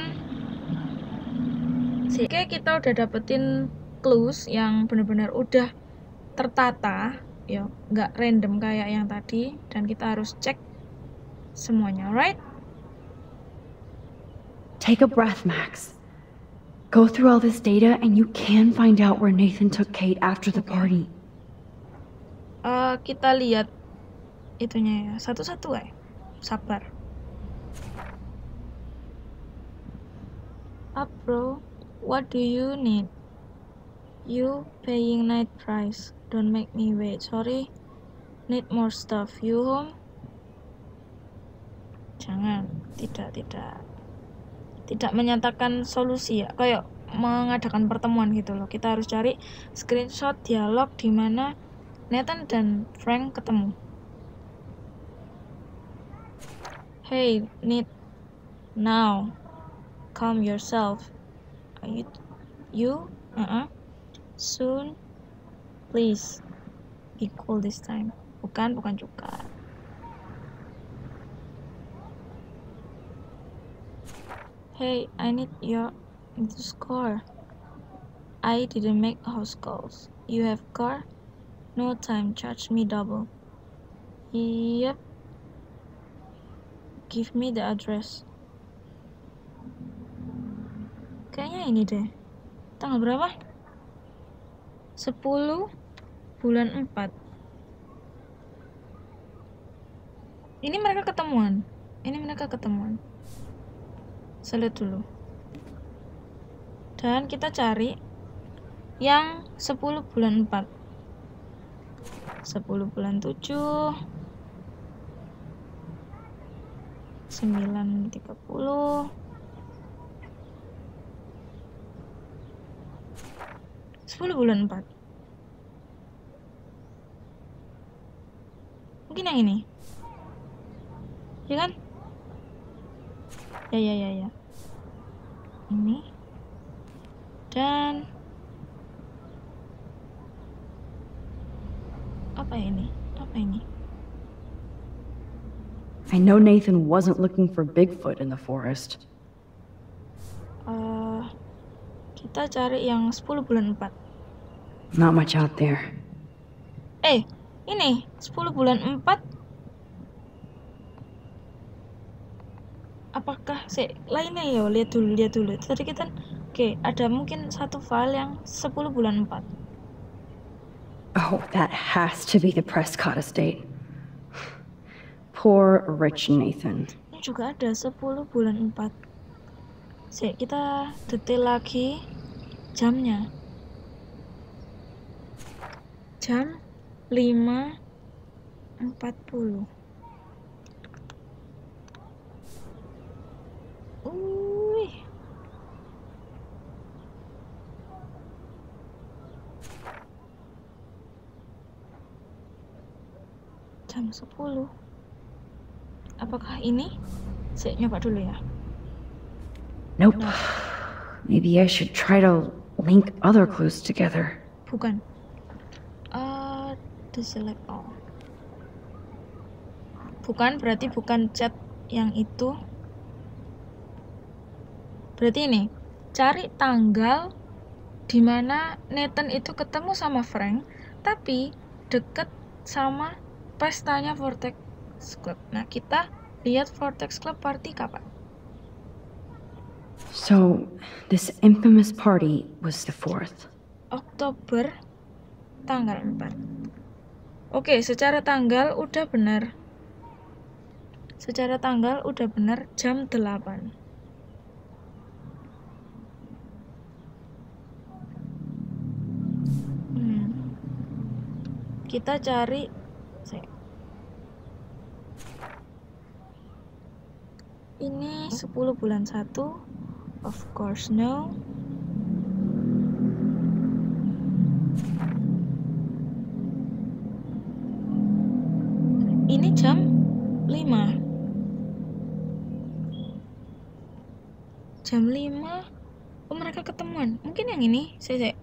clues yang benar-benar udah tertata, ya, nggak random kayak yang tadi, dan kita harus cek semuanya, right? Take a breath, Max. Go through all this data and you can find out where Nathan took Kate after the party. Kita lihat itunya ya, satu-satu ya. Sabar. Up, bro. What do you need? You paying night price. Don't make me wait. Sorry. Need more stuff. You home? Jangan. Tidak menyatakan solusi ya. Kayak mengadakan pertemuan gitu loh. Kita harus cari screenshot dialog di mana Nathan dan Frank ketemu. Hey, need now. Calm yourself. You? Soon. Please. Be cool this time. Bukan juga. Hey, I need your score. I didn't make house calls. You have car? No time. Charge me double. Yep. Give me the address. Kayaknya ini deh. Tanggal berapa? 10 bulan 4. Ini mereka ketemuan. Saya lihat dulu. Dan kita cari yang 10 bulan 4. 10 bulan 7. 9.30. 10 bulan 4. Mungkin yang ini. Ya kan? Ya. Ini. Dan apa ini? I know Nathan wasn't looking for Bigfoot in the forest. Kita cari yang 10 bulan 4. Not much out there. Ini 10 bulan 4. Apakah lainnya ya? Lihat dulu. Tadi kita ada mungkin satu file yang 10 bulan 4. Oh, that has to be the Prescott estate. Poor rich Nathan. Ini juga ada 10 bulan 4. Kita detail lagi jamnya. Jam 5.40. Jam 10. Apakah ini? Saya nyoba dulu ya. Nope. Maybe I should try to link other clues together. Bukan. Deselect all. Bukan, berarti bukan chat yang itu. Berarti ini, cari tanggal dimana Nathan itu ketemu sama Frank, tapi deket sama pestanya Vortex Club. Nah, kita lihat Vortex Club party kapan? So, this infamous party was the 4th. Oktober tanggal 4. Oke, secara tanggal udah benar. Secara tanggal udah benar jam 8. Kita cari ini 10 bulan 1. Of course no. Ini jam 5. Jam 5. Oh, mereka ketemuan. Mungkin yang ini. Saya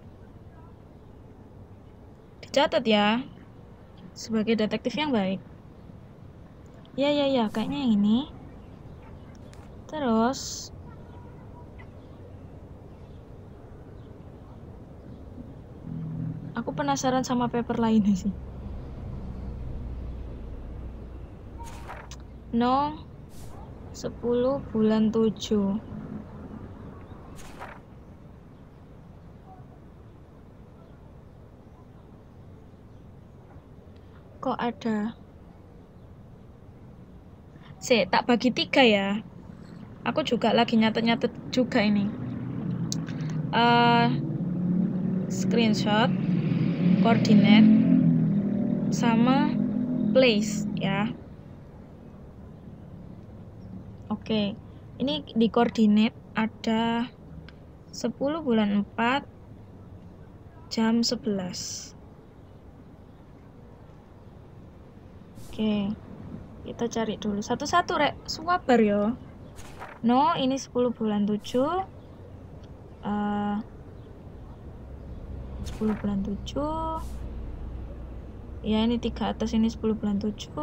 dicatat ya. Sebagai detektif yang baik. Ya, kayaknya yang ini. Terus aku penasaran sama paper lainnya sih. No, 10 bulan 7. Kok ada? Tak bagi 3 ya. Aku juga lagi nyatet-nyatet juga ini. Screenshot, coordinate, sama place ya. Oke, ini di coordinate ada 10 bulan 4 jam 11. Oke, kita cari dulu satu-satu rek, swabar yo. No, ini 10 bulan 7. 10 bulan 7. Ya, ini 3 atas, ini 10 bulan 7.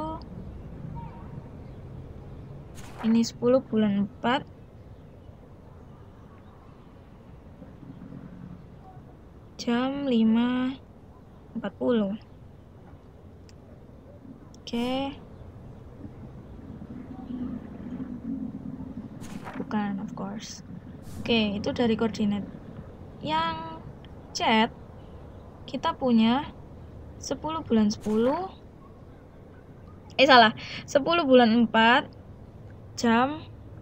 Ini 10 bulan 4. Jam 5.40. Oke. Bukan, of course. Oke, itu dari koordinat. Yang chat kita punya 10 bulan 10. Salah. 10 bulan 4 jam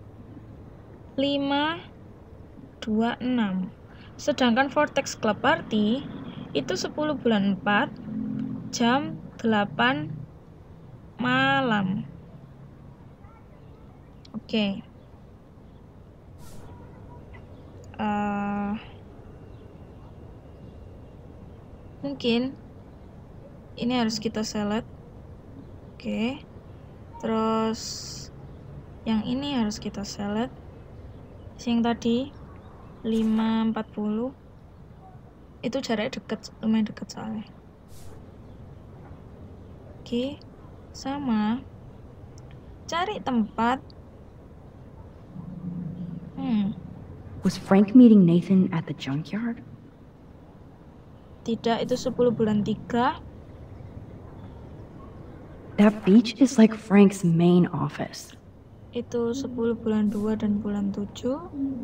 5.26. Sedangkan Vortex Club Party itu 10 bulan 4 jam 8 malam. Oke. Mungkin ini harus kita select. Oke. Terus yang ini harus kita select. Yang tadi 5.40 itu jaraknya deket, lumayan deket soalnya. Oke. Sama cari tempat. Was Frank meeting Nathan at the junkyard? Tidak, itu 10 bulan 3. That beach is like Frank's main office. Itu 10 bulan 2 dan bulan 7.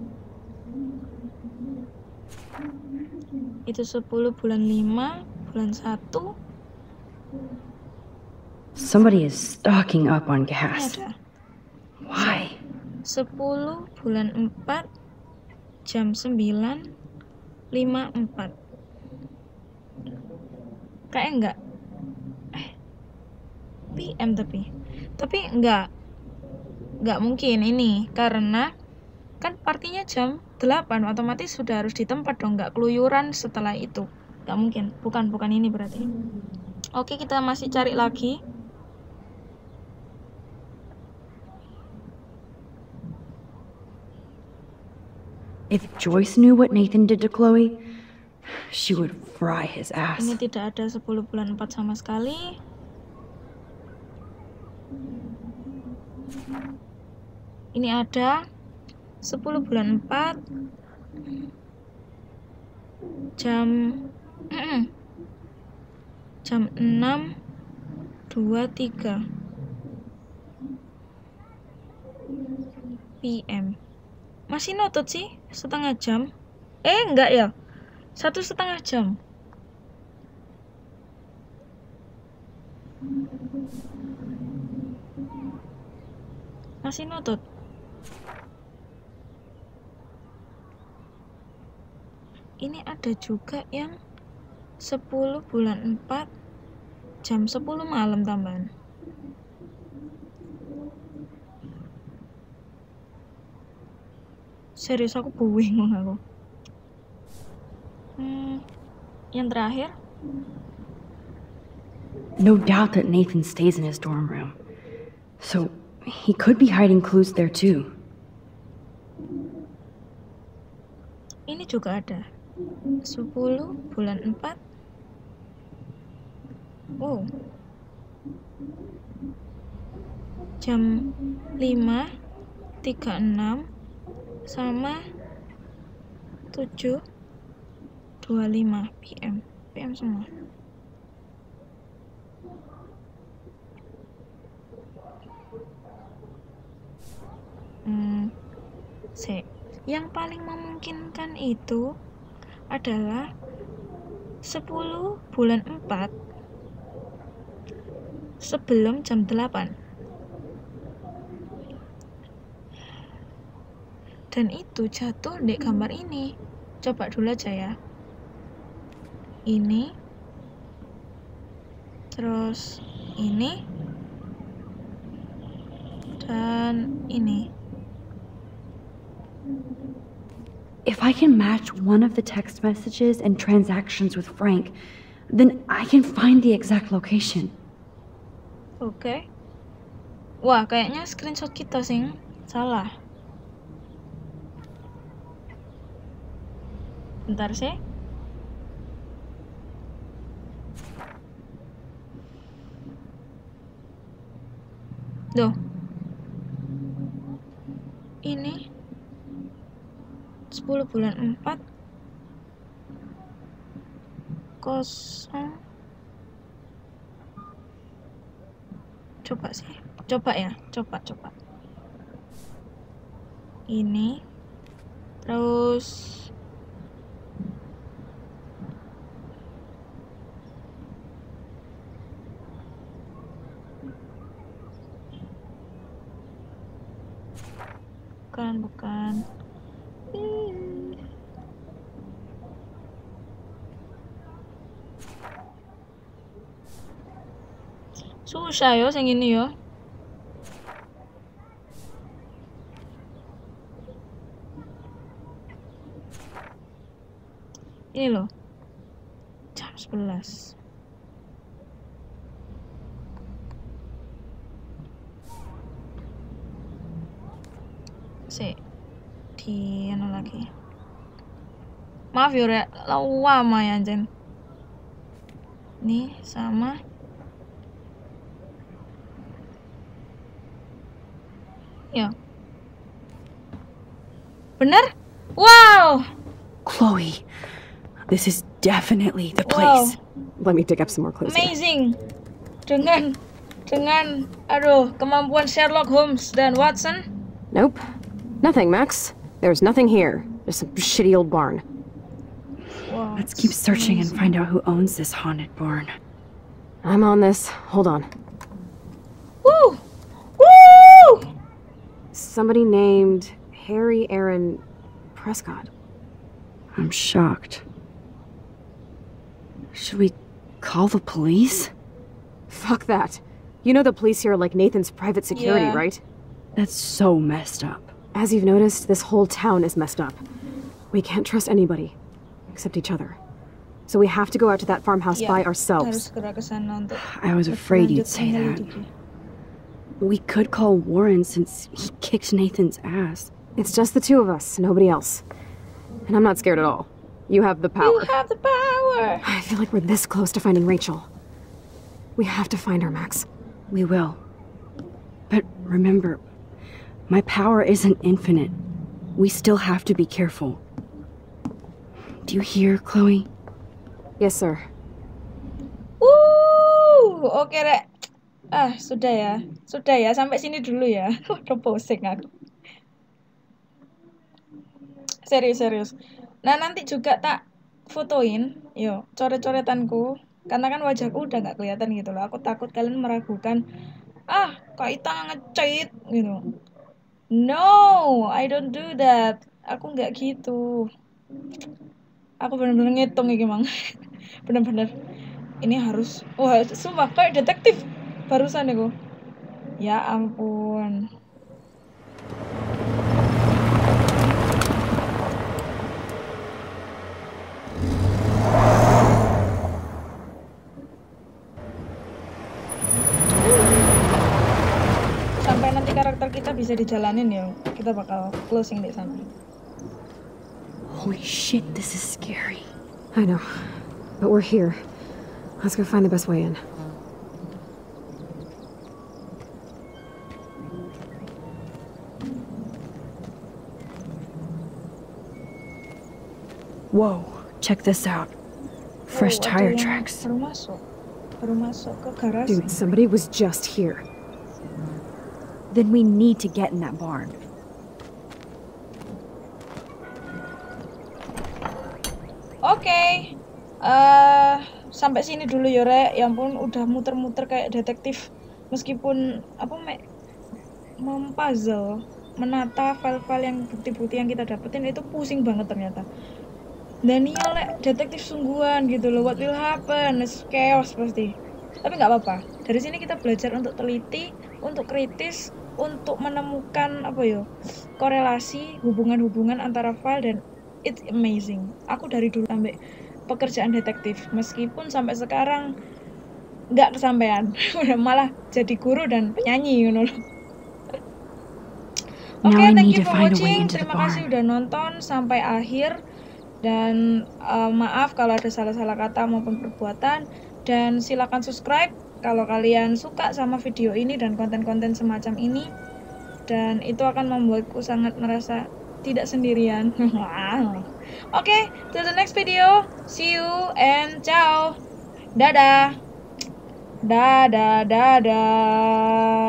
Itu 10 bulan 5, bulan 1. Somebody is stocking up on gas. Ada. Why? 10 bulan 4 jam 9.54. Kayak enggak PM tapi enggak mungkin ini, karena kan partinya jam 8, otomatis sudah harus di tempat dong, enggak keluyuran setelah itu. Enggak mungkin, bukan ini berarti. Oke, kita masih cari lagi. If Joyce knew what Nathan did to Chloe, she would fry his ass. Ini tidak ada 10 bulan 4 sama sekali. Ini ada 10 bulan 4 jam 6.23 PM. Masih nutut sih, setengah jam. Enggak ya, 1,5 jam. Masih nutut. Ini ada juga yang 10 bulan 4 jam 10 malam tambahan. Serius aku bingung aku. Yang terakhir. No doubt that Nathan stays in his dorm room. So he could be hiding clues there too. Ini juga ada 10 bulan 4. Oh, jam 5.36 sama 7.25 PM. PM semua. Yang paling memungkinkan itu adalah 10 bulan 4 sebelum jam 8. Dan itu jatuh di gambar ini. Coba dulu aja ya. Ini. Terus ini. Dan ini. If I can match one of the text messages and transactions with Frank, then I can find the exact location. Oke. Wah, kayaknya screenshot kita sih salah. Bentar sih. Duh. Ini 10 bulan 4 kosong. Coba sih. Coba ya. Coba. Ini. Terus bukan. Susah yo yang ini yo. Ini loh. Jam 11. Di anu lagi. Maaf ya, Rek. Lama ya, Jen. Ini sama. Ya. Bener? Wow! Chloe, this is definitely the place. Wow. Let me dig up some more clues. Amazing. Dengan aduh, kemampuan Sherlock Holmes dan Watson. Nope. Nothing, Max. There's nothing here. Just some shitty old barn. Wow. Let's keep searching and find out who owns this haunted barn. I'm on this. Hold on. Woo! Woo! Somebody named Harry Aaron Prescott. I'm shocked. Should we call the police? Fuck that. You know the police here are like Nathan's private security, Yeah. right? That's so messed up. As you've noticed, this whole town is messed up. We can't trust anybody, except each other. So we have to go out to that farmhouse by Harus ourselves. segera ke sana untuk I was afraid you'd say that. menyelidiki. We could call Warren since he kicked Nathan's ass. It's just the two of us, nobody else. And I'm not scared at all. You have the power. You have the power. I feel like we're this close to finding Rachel. We have to find her, Max. We will. But remember, My power isn't infinite. We still have to be careful. Do you hear, Chloe? Yes, sir. Oke, Rek. Sudah ya. Sudah ya, sampai sini dulu ya. Udah pusing aku. Serius. Nah, nanti juga tak fotoin, yo, coret-coretanku. Karena kan wajahku udah nggak kelihatan gitu loh. Aku takut kalian meragukan, Kak Ita nge-cheat gitu. No, I don't do that. Aku nggak gitu. Aku bener-bener ngitung iki, Mang. Bener-bener. Ini harus, wah, sumpah kayak detektif barusan aku. Ya ampun. Sampai nanti karakter kita bisa dijalanin ya, kita bakal closing di sana. Holy shit, this is scary. I know. But we're here. Let's go find the best way in. Whoa, check this out. Fresh tire Ada yang tracks. baru masuk ke garasi. Dude, somebody was just here. Then we need to get in that barn. Oke. Sampai sini dulu ya, Rek. Ya ampun, udah muter-muter kayak detektif. Meskipun mempuzzle, menata file-file yang bukti-bukti yang kita dapetin itu pusing banget ternyata. Dan iya, Lek, detektif sungguhan gitu loh. What will happen? It's chaos pasti. Tapi nggak apa-apa. Dari sini kita belajar untuk teliti, untuk kritis, untuk menemukan korelasi hubungan-hubungan antara file, dan it's amazing. Aku dari dulu sampai pekerjaan detektif, meskipun sampai sekarang nggak kesampaian. Malah jadi guru dan penyanyi, you know. Oke, thank you for watching. Terima kasih udah nonton sampai akhir. Dan maaf kalau ada salah-salah kata maupun perbuatan. Dan silakan subscribe kalau kalian suka sama video ini dan konten-konten semacam ini. Dan itu akan membuatku sangat merasa tidak sendirian. Oke, till the next video. See you and ciao. Dadah. Dadah.